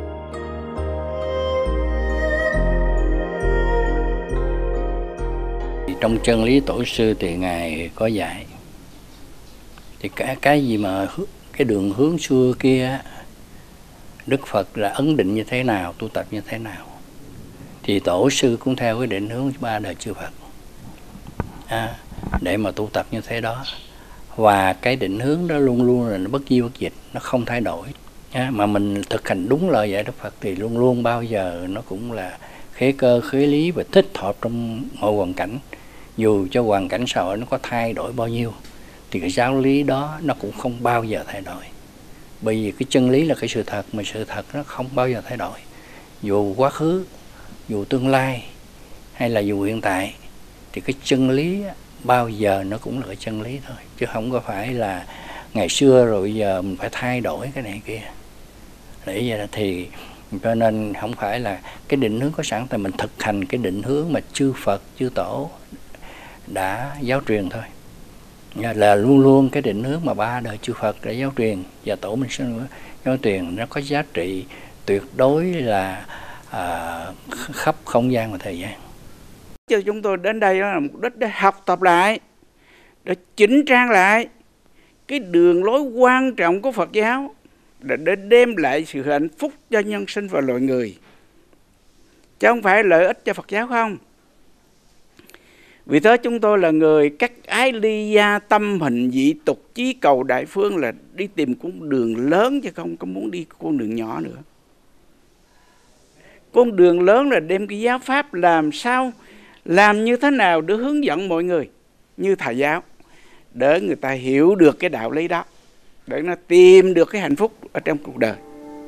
Trong chân lý tổ sư thì Ngài có dạy, thì cả cái gì mà cái đường hướng xưa kia Đức Phật là ấn định như thế nào, tu tập như thế nào, thì tổ sư cũng theo cái định hướng 3 đời chư Phật để mà tu tập như thế đó. Và cái định hướng đó luôn luôn là nó bất di bất dịch, nó không thay đổi. Mà mình thực hành đúng lời dạy Đức Phật thì luôn luôn bao giờ nó cũng là khế cơ, khế lý và thích hợp trong mọi hoàn cảnh. Dù cho hoàn cảnh xã hội nó có thay đổi bao nhiêu thì cái giáo lý đó nó cũng không bao giờ thay đổi. Bởi vì cái chân lý là cái sự thật, mà sự thật nó không bao giờ thay đổi. Dù quá khứ, dù tương lai hay là dù hiện tại thì cái chân lý bao giờ nó cũng là cái chân lý thôi, chứ không có phải là ngày xưa rồi giờ mình phải thay đổi cái này kia. Để vậy thì cho nên không phải là cái định hướng có sẵn, tại mình thực hành cái định hướng mà chư Phật, chư Tổ đã giáo truyền thôi. Là luôn luôn cái định hướng mà 3 đời chư Phật đã giáo truyền và Tổ Minh Sinh giáo truyền, nó có giá trị tuyệt đối là khắp không gian và thời gian. Cho chúng tôi đến đây là mục đích để học tập lại, để chỉnh trang lại cái đường lối quan trọng của Phật giáo để đem lại sự hạnh phúc cho nhân sinh và loài người, chứ không phải lợi ích cho Phật giáo không. Vì thế chúng tôi là người cắt ái ly gia, tâm hình dị tục, chí cầu đại phương, là đi tìm con đường lớn chứ không có muốn đi con đường nhỏ nữa. Con đường lớn là đem cái giáo pháp làm sao, làm như thế nào để hướng dẫn mọi người như thầy giáo, để người ta hiểu được cái đạo lý đó, để nó tìm được cái hạnh phúc ở trong cuộc đời.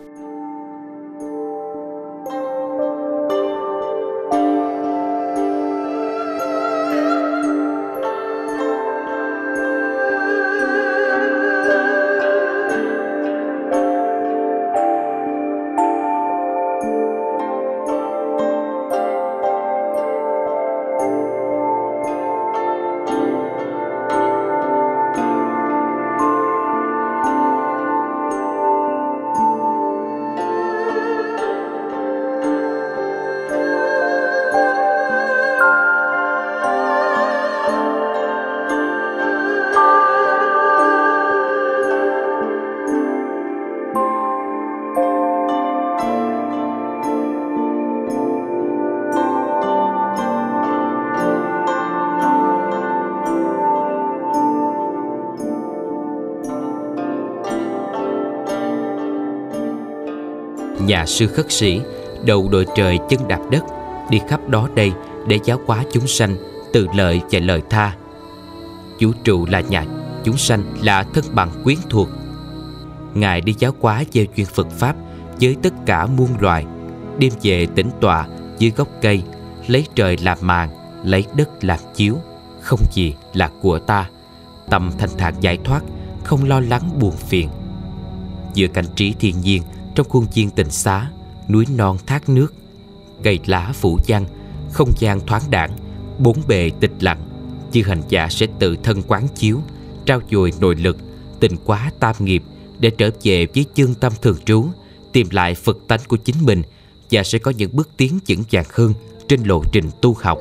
Nhà sư khất sĩ đầu đội trời chân đạp đất, đi khắp đó đây để giáo hóa chúng sanh từ lợi và lời tha. Vũ trụ là nhà, chúng sanh là thân bằng quyến thuộc. Ngài đi giáo hóa gieo duyên Phật pháp với tất cả muôn loài, đêm về tĩnh tọa dưới gốc cây, lấy trời làm màn, lấy đất làm chiếu, không gì là của ta. Tâm thanh thản giải thoát, không lo lắng buồn phiền. Giữa cảnh trí thiên nhiên, trong khuôn viên tịnh xá, núi non thác nước, cây lá phủ giăng, không gian thoáng đãng, bốn bề tịch lặng, chư hành giả sẽ tự thân quán chiếu, trao dồi nội lực, tịnh hóa tam nghiệp để trở về với chân tâm thường trú, tìm lại Phật tánh của chính mình, và sẽ có những bước tiến vững vàng hơn trên lộ trình tu học.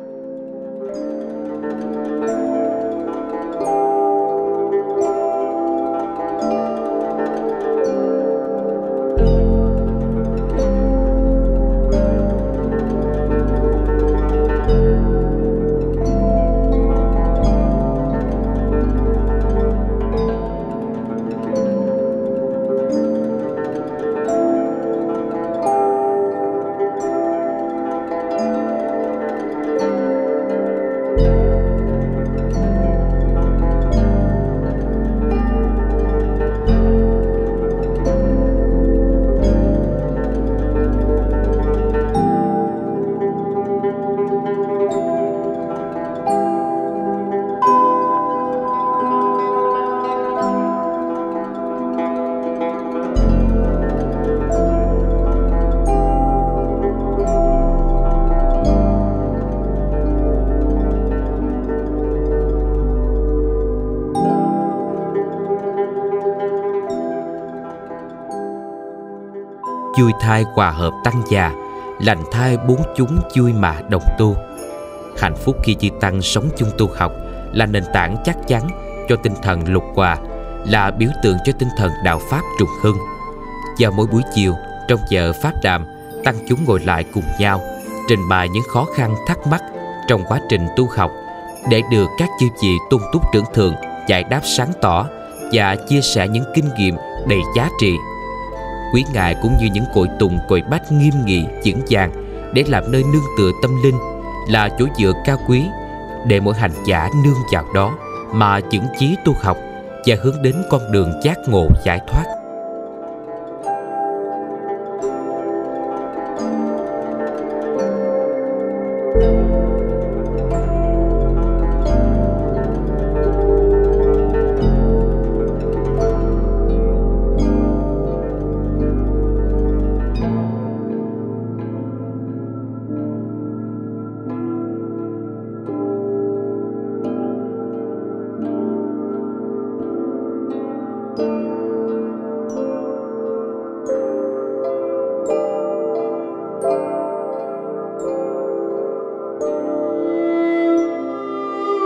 Vui thai hòa hợp tăng già, lành thai bốn chúng vui mà đồng tu. Hạnh phúc khi chư tăng sống chung tu học là nền tảng chắc chắn cho tinh thần lục hòa, là biểu tượng cho tinh thần đạo pháp trùng hưng. Vào mỗi buổi chiều, trong giờ pháp đàm, tăng chúng ngồi lại cùng nhau, trình bày những khó khăn thắc mắc trong quá trình tu học, để được các chư vị tôn túc trưởng thượng giải đáp sáng tỏ và chia sẻ những kinh nghiệm đầy giá trị. Quý ngài cũng như những cội tùng cội bách nghiêm nghị vững vàng để làm nơi nương tựa tâm linh, là chỗ dựa cao quý để mỗi hành giả nương vào đó mà vững chí tu học và hướng đến con đường giác ngộ giải thoát.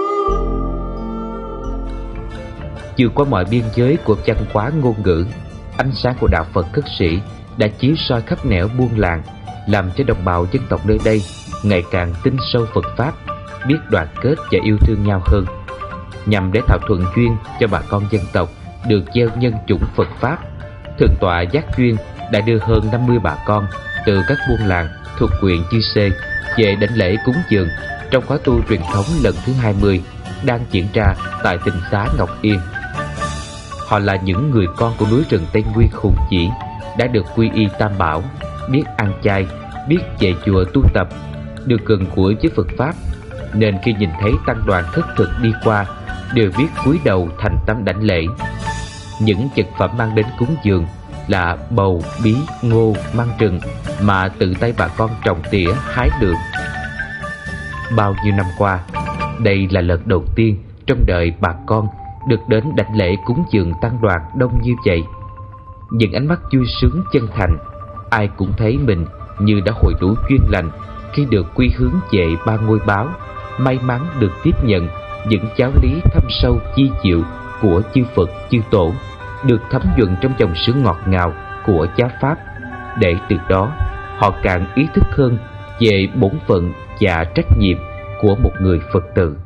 Vượt qua mọi biên giới của văn hóa ngôn ngữ, ánh sáng của đạo Phật cất sĩ đã chiếu soi khắp nẻo buôn làng, làm cho đồng bào dân tộc nơi đây ngày càng tin sâu Phật Pháp, biết đoàn kết và yêu thương nhau hơn. Nhằm để tạo thuận duyên cho bà con dân tộc được gieo nhân chủng Phật Pháp, Thượng tọa Giác Duyên đã đưa hơn 50 bà con từ các buôn làng thuộc huyện Chư Sê về đảnh lễ cúng dường trong khóa tu truyền thống lần thứ 20 đang diễn ra tại Tịnh xá Ngọc Yên. Họ là những người con của núi rừng Tây Nguyên Khùng Chỉ, đã được quy y Tam Bảo, biết ăn chay, biết về chùa tu tập, được gần gũi với Phật Pháp, nên khi nhìn thấy tăng đoàn khất thực đi qua đều biết cúi đầu thành tâm đảnh lễ. Những vật phẩm mang đến cúng dường là bầu, bí, ngô, măng rừng mà tự tay bà con trồng tỉa, hái được. Bao nhiêu năm qua, đây là lần đầu tiên trong đời bà con được đến đảnh lễ cúng dường tăng đoàn đông như vậy. Những ánh mắt vui sướng chân thành, ai cũng thấy mình như đã hội đủ duyên lành khi được quy hướng về ba ngôi báo, may mắn được tiếp nhận những giáo lý thâm sâu chi diệu của chư Phật chư Tổ, được thấm nhuần trong dòng sữa ngọt ngào của giáo pháp, để từ đó họ càng ý thức hơn về bổn phận và trách nhiệm của một người Phật tử.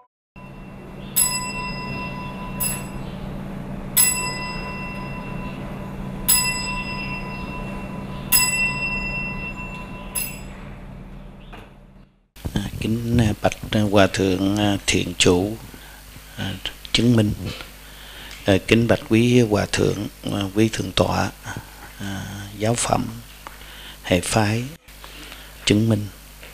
Kính bạch Hòa thượng Thiện Chủ chứng minh, kính bạch quý Hòa thượng, quý Thượng tọa, giáo phẩm, hệ phái chứng minh,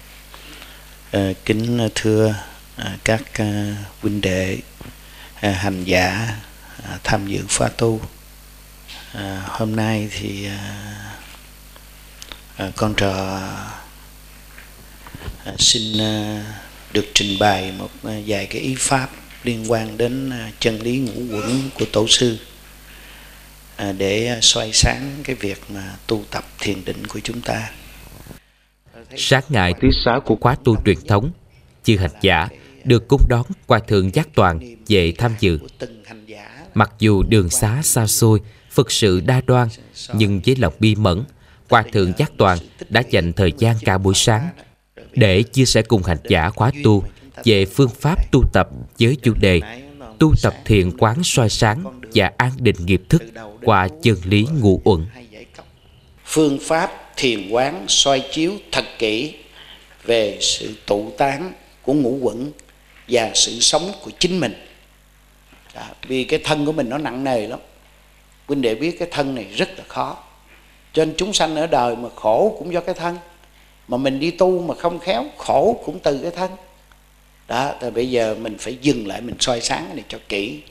kính thưa các huynh đệ hành giả tham dự khóa tu. Hôm nay thì con trò xin được trình bày một vài cái ý pháp liên quan đến chân lý ngũ uẩn của Tổ sư, để soi sáng cái việc mà tu tập thiền định của chúng ta. Sáng ngày thứ 6 của khóa tu truyền thống, chư hành giả được cúng đón Hòa thượng Giác Toàn về tham dự. Mặc dù đường xá xa xôi, Phật sự đa đoan, nhưng với lòng bi mẫn, Hòa thượng Giác Toàn đã dành thời gian cả buổi sáng để chia sẻ cùng hành giả khóa tu về phương pháp tu tập với chủ đề tu tập thiền quán soi sáng và an định nghiệp thức qua chân lý ngũ uẩn. Phương pháp thiền quán soi chiếu thật kỹ về sự tụ tán của ngũ uẩn và sự sống của chính mình. Vì cái thân của mình nó nặng nề lắm, huynh đệ biết cái thân này rất là khó, cho nên chúng sanh ở đời mà khổ cũng do cái thân, mà mình đi tu mà không khéo khổ cũng từ cái thân đó. Thì bây giờ mình phải dừng lại, mình soi sáng cái này cho kỹ.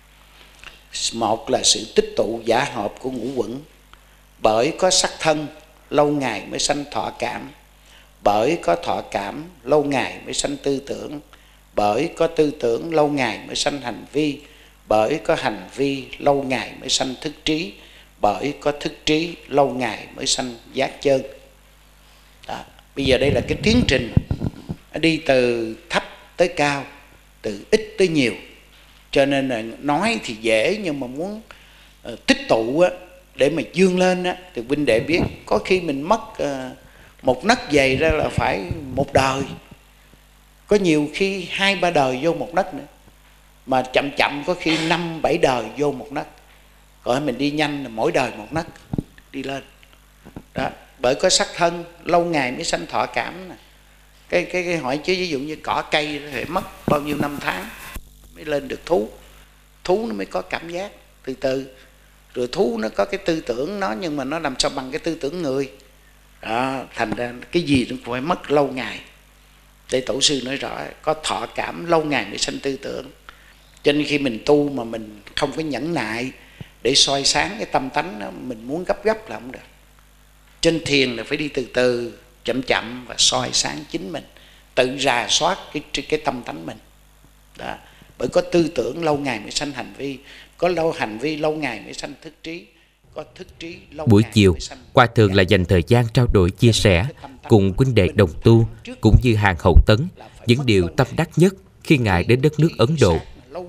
Một là sự tích tụ giả hợp của ngũ uẩn, bởi có sắc thân lâu ngày mới sanh thọ cảm, bởi có thọ cảm lâu ngày mới sanh tư tưởng, bởi có tư tưởng lâu ngày mới sanh hành vi, bởi có hành vi lâu ngày mới sanh thức trí, bởi có thức trí lâu ngày mới sanh giác chân. Đó. Bây giờ đây là cái tiến trình đi từ thấp tới cao, từ ít tới nhiều, cho nên là nói thì dễ, nhưng mà muốn tích tụ á, để mà dương lên á, thì huynh đệ biết có khi mình mất một nấc giày ra là phải một đời, có nhiều khi 2-3 đời vô một nấc nữa, mà chậm chậm có khi 5-7 đời vô một nấc. Còn mình đi nhanh là mỗi đời một nấc đi lên đó. Bởi có sắc thân lâu ngày mới sanh thọ cảm nè. Cái hỏi chứ ví dụ như cỏ cây phải mất bao nhiêu năm tháng mới lên được thú, thú nó mới có cảm giác từ từ, rồi thú nó có cái tư tưởng nó, nhưng mà nó làm sao bằng cái tư tưởng người đó. Thành ra cái gì nó cũng phải mất lâu ngày. Để Tổ sư nói rõ, có thọ cảm lâu ngày mới sanh tư tưởng. Cho nên khi mình tu mà mình không có nhẫn nại để soi sáng cái tâm tánh đó, mình muốn gấp là không được. Trên thiền là phải đi từ từ, chậm chậm và soi sáng chính mình, tự rà soát cái tâm tánh mình đó. Bởi có tư tưởng lâu ngày mới sanh hành vi, có hành vi lâu ngày mới sanh thức trí, có thức trí lâu Buổi ngày chiều, mới sanh... Hòa thượng lại dành thời gian trao đổi chia sẻ cùng huynh đệ đồng tu cũng như hàng hậu tấn những điều tâm đắc nhất khi Ngài đến đất nước Ấn Độ.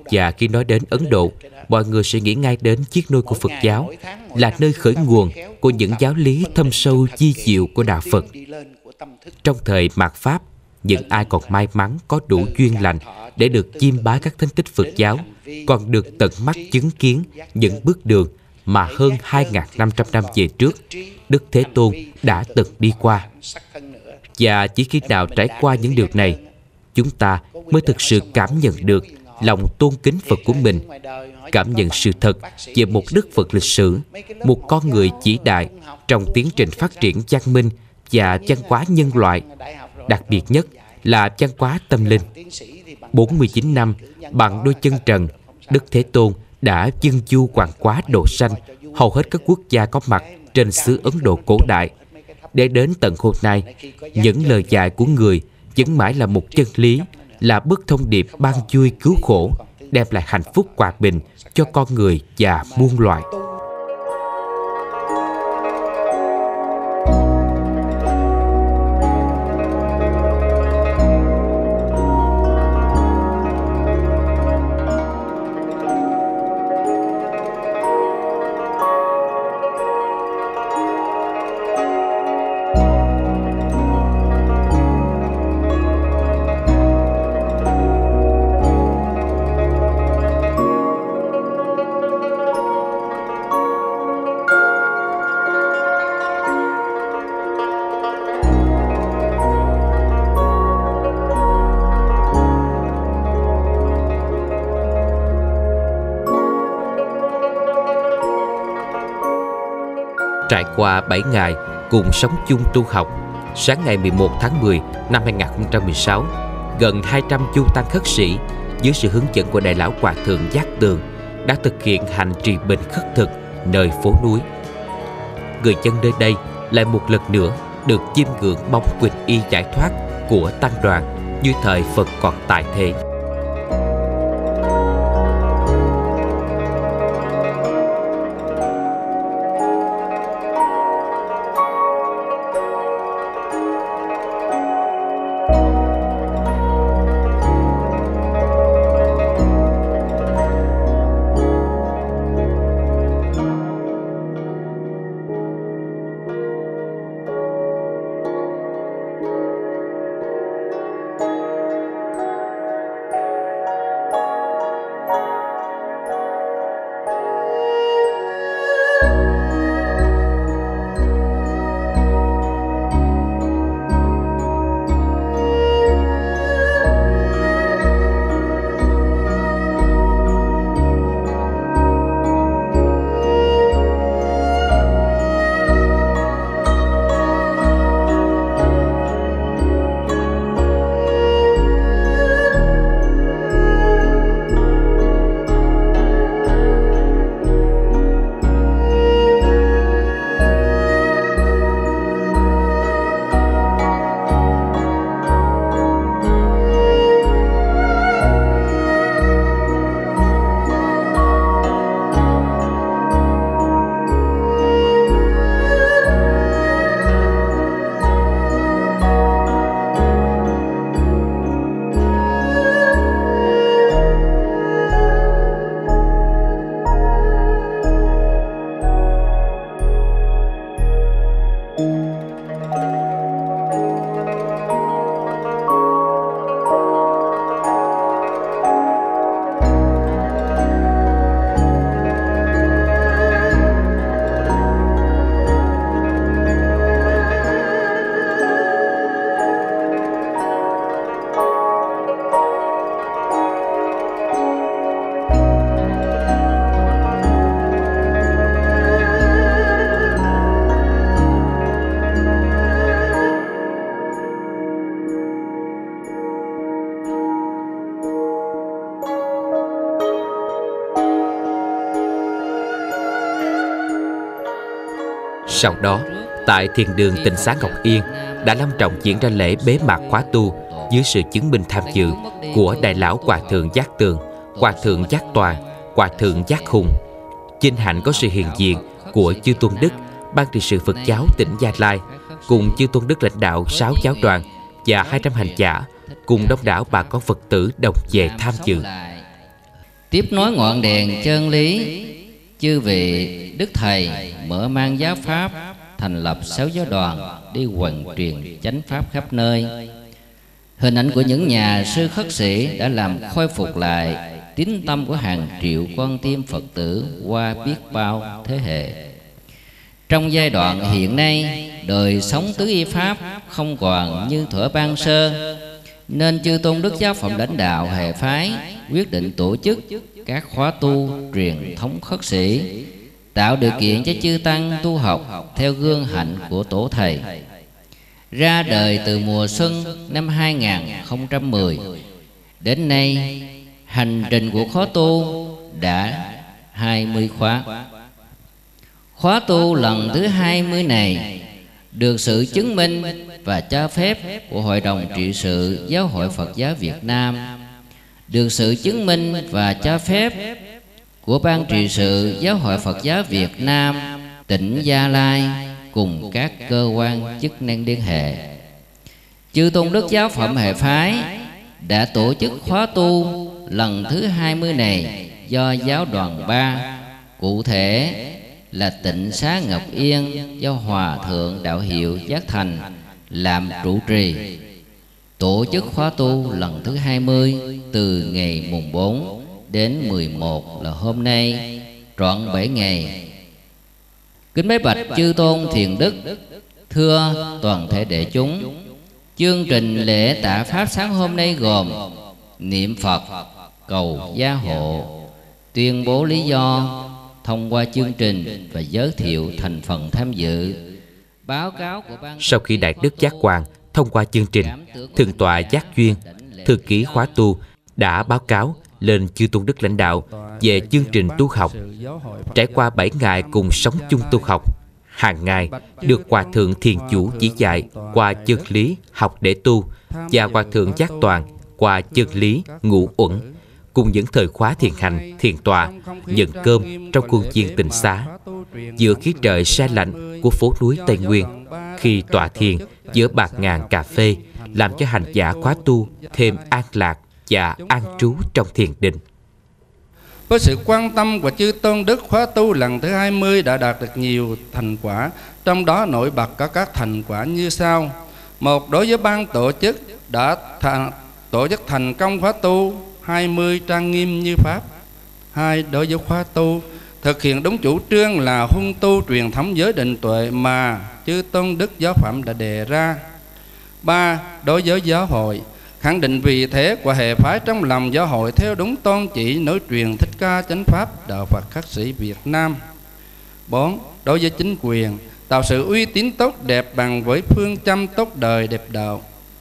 Và khi nói đến Ấn Độ, mọi người sẽ nghĩ ngay đến chiếc nôi của Phật giáo, là nơi khởi nguồn của những giáo lý thâm sâu di diệu của Đạo Phật. Trong thời mạt Pháp, những ai còn may mắn có đủ duyên lành để được chiêm bái các thánh tích Phật giáo, còn được tận mắt chứng kiến những bước đường mà hơn 2.500 năm về trước, Đức Thế Tôn đã từng đi qua. Và chỉ khi nào trải qua những điều này, chúng ta mới thực sự cảm nhận được lòng tôn kính Phật của mình, cảm nhận sự thật về một Đức Phật lịch sử, một con người vĩ đại trong tiến trình phát triển văn minh và văn hóa nhân loại, đặc biệt nhất là văn hóa tâm linh. 49 năm bằng đôi chân trần, Đức Thế Tôn đã dâng du hoàng quá độ sanh hầu hết các quốc gia có mặt trên xứ Ấn Độ cổ đại. Để đến tận hôm nay, những lời dạy của người vẫn mãi là một chân lý, là bức thông điệp ban vui cứu khổ, đem lại hạnh phúc hòa bình cho con người và muôn loài. Trải qua 7 ngày cùng sống chung tu học, sáng ngày 11 tháng 10 năm 2016, gần 200 chu tăng khất sĩ dưới sự hướng dẫn của Đại Lão Hòa Thượng Giác Tường đã thực hiện hành trì bình khất thực nơi phố núi. Người dân nơi đây lại một lần nữa được chiêm ngưỡng bóng quỳnh y giải thoát của tăng đoàn như thời Phật còn tại thế. Sau đó, tại thiền đường Tịnh Xá Ngọc Yên đã long trọng diễn ra lễ bế mạc khóa tu dưới sự chứng minh tham dự của Đại Lão Hòa Thượng Giác Tường, Hòa Thượng Giác Toàn, Hòa Thượng Giác Hùng. Vinh hạnh có sự hiện diện của Chư Tôn Đức, Ban trị sự Phật giáo tỉnh Gia Lai, cùng Chư Tôn Đức lãnh đạo 6 giáo đoàn và 200 hành giả, cùng đông đảo bà con Phật tử đồng về tham dự. Tiếp nối ngọn đèn chân lý, chư vị Đức Thầy mở mang giáo pháp, thành lập 6 giáo đoàn đi hoằng truyền chánh pháp khắp nơi. Hình ảnh của những nhà sư khất sĩ đã làm khôi phục lại tín tâm của hàng triệu con tim Phật tử qua biết bao thế hệ. Trong giai đoạn hiện nay, đời sống tứ y pháp không còn như thuở ban sơ, nên chư tôn đức giáo phẩm lãnh đạo hệ phái quyết định tổ chức các khóa tu truyền thống khất sĩ, tạo điều kiện cho chư tăng tu học theo gương hạnh của tổ thầy. Ra đời từ mùa xuân năm 2010 đến nay, hành trình của khóa tu đã 20 khóa. Khóa tu lần thứ 20 này được sự chứng minh và cho phép của Hội đồng trị sự Giáo hội Phật giáo Việt Nam, được sự chứng minh và cho phép của Ban trị sự Giáo hội Phật giáo Việt Nam tỉnh Gia Lai cùng các cơ quan chức năng liên hệ. Chư tôn đức giáo phẩm hệ phái đã tổ chức khóa tu lần thứ 20 này do giáo đoàn 3, cụ thể là Tịnh Xá Ngọc Yên do Hòa thượng Đạo Hiệu Giác Thành làm trụ trì. Tổ chức khóa tu lần thứ 20 từ ngày mùng 4 đến 11 là hôm nay, trọn 7 ngày. Kính bái bạch chư tôn thiền đức, thưa toàn thể đệ chúng, chương trình lễ tạ pháp sáng hôm nay gồm niệm Phật, cầu gia hộ, tuyên bố lý do, thông qua chương trình và giới thiệu thành phần tham dự. Báo cáo của ban. Sau khi Đại Đức Giác Quan thông qua chương trình, Thượng tọa Giác Duyên, thư ký khóa tu, đã báo cáo lên chư tôn đức lãnh đạo về chương trình tu học. Trải qua 7 ngày cùng sống chung tu học, hàng ngày được Hòa thượng Thiền Chủ chỉ dạy qua chân lý học để tu, và Hòa thượng Giác Toàn qua chân lý ngũ uẩn, cùng những thời khóa thiền hành, thiền tọa, nhận cơm trong khuôn viên tịnh xá. Giữa khí trời se lạnh của phố núi Tây Nguyên, khi tọa thiền giữa bạt ngàn cà phê, làm cho hành giả khóa tu thêm an lạc và an trú trong thiền định. Với sự quan tâm của chư tôn đức, khóa tu lần thứ 20 đã đạt được nhiều thành quả, trong đó nổi bật có các thành quả như sau. Một, đối với ban tổ chức đã tổ chức thành công khóa tu 20 trang nghiêm như pháp. Hai, đối với khóa tu thực hiện đúng chủ trương là huân tu truyền thống giới định tuệ mà chư tôn đức giáo phẩm đã đề ra. Ba, đối với giáo hội khẳng định vị thế của hệ phái trong lòng giáo hội theo đúng tôn chỉ nối truyền Thích Ca Chánh Pháp đạo Phật khất sĩ Việt Nam. 4. Đối với chính quyền tạo sự uy tín tốt đẹp bằng với phương châm tốt đời đẹp đạo.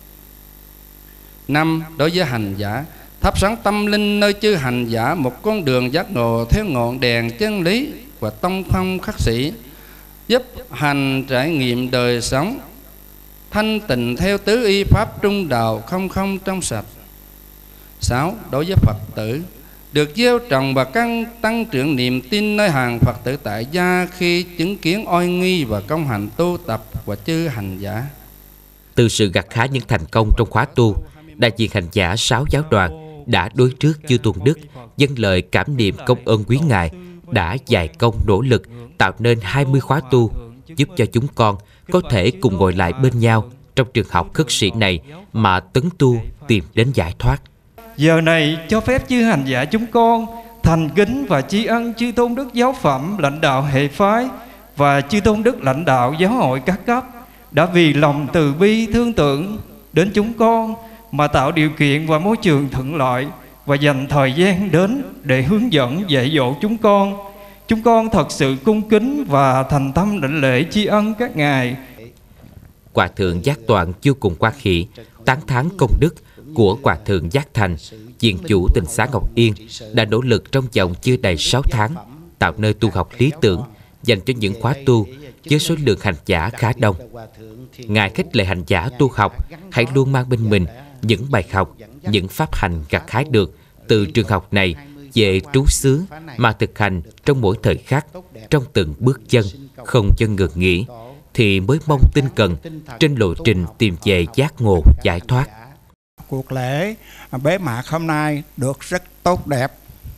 5. Đối với hành giả thắp sáng tâm linh nơi chư hành giả một con đường giác ngộ theo ngọn đèn chân lý của tông phong khất sĩ, giúp hành trải nghiệm đời sống thanh tịnh theo tứ y pháp trung đạo không trong sạch. 6. Đối với Phật tử được gieo trồng và tăng trưởng niềm tin nơi hàng Phật tử tại gia khi chứng kiến oai nghi và công hành tu tập của chư hành giả. Từ sự gặt hái những thành công trong khóa tu, đại diện hành giả 6 giáo đoàn đã đối trước chư tôn đức dâng lời cảm niệm công ơn quý ngài đã dày công nỗ lực tạo nên 20 khóa tu, giúp cho chúng con có thể cùng ngồi lại bên nhau trong trường học khất sĩ này mà tấn tu tìm đến giải thoát. Giờ này cho phép chư hành giả chúng con thành kính và tri ân chư tôn đức giáo phẩm lãnh đạo hệ phái và chư tôn đức lãnh đạo giáo hội các cấp đã vì lòng từ bi thương tưởng đến chúng con mà tạo điều kiện và môi trường thuận lợi và dành thời gian đến để hướng dẫn dạy dỗ chúng con. Chúng con thật sự cung kính và thành tâm đảnh lễ tri ân các ngài. Hòa thượng Giác Toàn vô cùng hoan hỷ tán thán công đức của Hòa thượng Giác Thành, viện chủ Tịnh Xá Ngọc Yên, đã nỗ lực trong vòng chưa đầy 6 tháng tạo nơi tu học lý tưởng dành cho những khóa tu với số lượng hành giả khá đông. Ngài khích lệ hành giả tu học hãy luôn mang bên mình những bài học, những pháp hành gặt hái được từ trường học này về trú xứ mà thực hành trong mỗi thời khắc, trong từng bước chân, không cho ngừng nghỉ, thì mới mong tinh cần trên lộ trình tìm về giác ngộ giải thoát. Cuộc lễ bế mạc hôm nay được rất tốt đẹp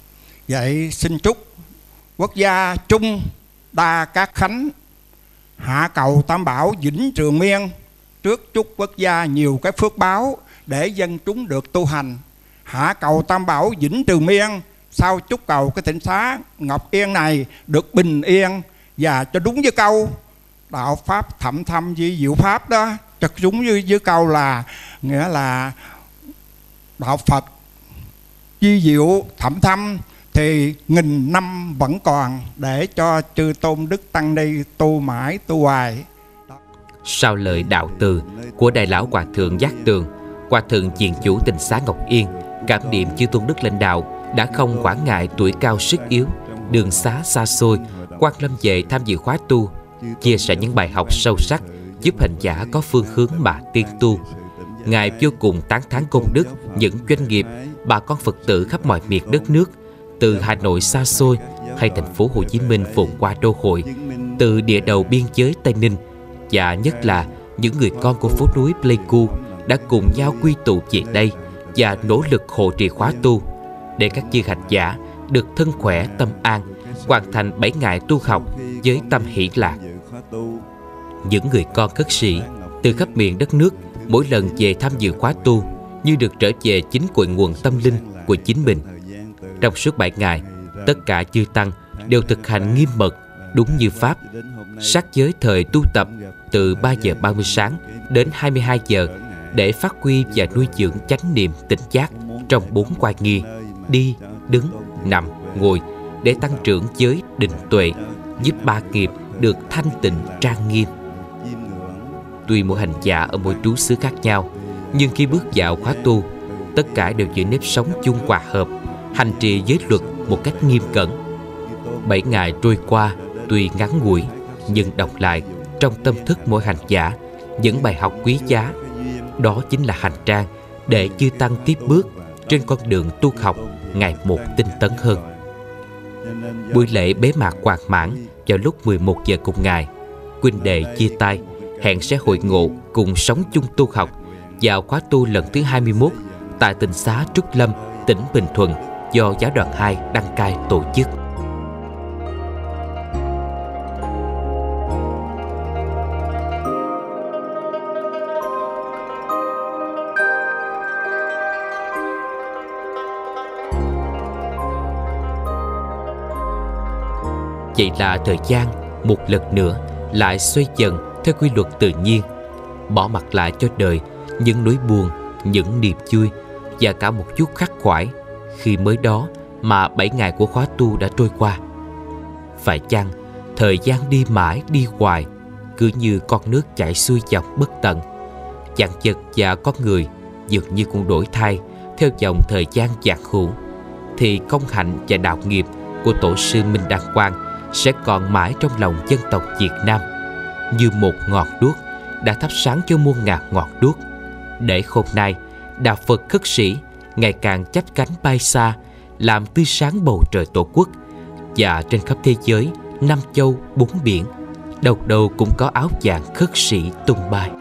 Vậy xin chúc quốc gia Trung Đa Cát Khánh, hạ cầu Tam Bảo vĩnh trường miên. Trước chúc quốc gia nhiều cái phước báo để dân chúng được tu hành. Hạ cầu Tam Bảo vĩnh trường miên, sau chúc cầu cái tỉnh xá Ngọc Yên này được bình yên. Và cho đúng với câu đạo pháp thậm thâm di diệu pháp đó, cho đúng với câu là nghĩa là đạo Phật di diệu thậm thâm thì nghìn năm vẫn còn, để cho chư tôn đức tăng ni tu mãi tu hoài. Sau lời đạo từ của Đại lão Hòa thượng Giác Tường, Hòa thượng Diện Chủ Tịnh xá Ngọc Yên cảm niệm chư tôn đức lãnh đạo đã không quản ngại tuổi cao sức yếu, đường xá xa xôi, quan lâm về tham dự khóa tu, chia sẻ những bài học sâu sắc giúp hành giả có phương hướng mà tiến tu. Ngài vô cùng tán thán công đức những doanh nghiệp, bà con Phật tử khắp mọi miền đất nước, từ Hà Nội xa xôi hay thành phố Hồ Chí Minh phồn qua đô hội, từ địa đầu biên giới Tây Ninh, và nhất là những người con của phố núi Pleiku đã cùng nhau quy tụ về đây và nỗ lực hộ trì khóa tu để các chư hành giả được thân khỏe tâm an, hoàn thành 7 ngày tu học với tâm hỷ lạc. Những người con cất sĩ từ khắp miền đất nước mỗi lần về tham dự khóa tu như được trở về chính cội nguồn tâm linh của chính mình. Trong suốt 7 ngày, tất cả chư tăng đều thực hành nghiêm mật, đúng như pháp, sát giới thời tu tập từ 3 giờ 30 sáng đến 22 giờ để phát huy và nuôi dưỡng chánh niệm tỉnh giác trong 4 oai nghi: đi, đứng, nằm, ngồi, để tăng trưởng giới định tuệ, giúp ba nghiệp được thanh tịnh trang nghiêm. Tuy mỗi hành giả ở mỗi trú xứ khác nhau, nhưng khi bước vào khóa tu, tất cả đều giữ nếp sống chung hòa hợp, hành trì giới luật một cách nghiêm cẩn. 7 ngày trôi qua tuy ngắn ngủi, nhưng đọc lại trong tâm thức mỗi hành giả những bài học quý giá. Đó chính là hành trang để chư tăng tiếp bước trên con đường tu học ngày một tinh tấn hơn. Buổi lễ bế mạc hoàn mãn vào lúc 11 giờ cùng ngày. Huynh đệ chia tay, hẹn sẽ hội ngộ cùng sống chung tu học vào khóa tu lần thứ 21 tại tịnh xá Trúc Lâm, tỉnh Bình Thuận do Giáo đoàn 2 đăng cai tổ chức. Vậy là thời gian một lần nữa lại xoay dần theo quy luật tự nhiên, bỏ mặc lại cho đời những nỗi buồn, những niềm vui và cả một chút khắc khoải khi mới đó mà 7 ngày của khóa tu đã trôi qua. Phải chăng thời gian đi mãi đi hoài, cứ như con nước chảy xuôi dòng bất tận, vạn vật và con người dường như cũng đổi thay theo dòng thời gian vạn hữu, thì công hạnh và đạo nghiệp của tổ sư Minh Đăng Quang sẽ còn mãi trong lòng dân tộc Việt Nam, như một ngọn đuốc đã thắp sáng cho muôn ngàn ngọn đuốc, để hôm nay đạo Phật khất sĩ ngày càng chắp cánh bay xa, làm tươi sáng bầu trời Tổ quốc, và trên khắp thế giới 5 châu 4 biển, đầu đầu cũng có áo vàng khất sĩ tung bay.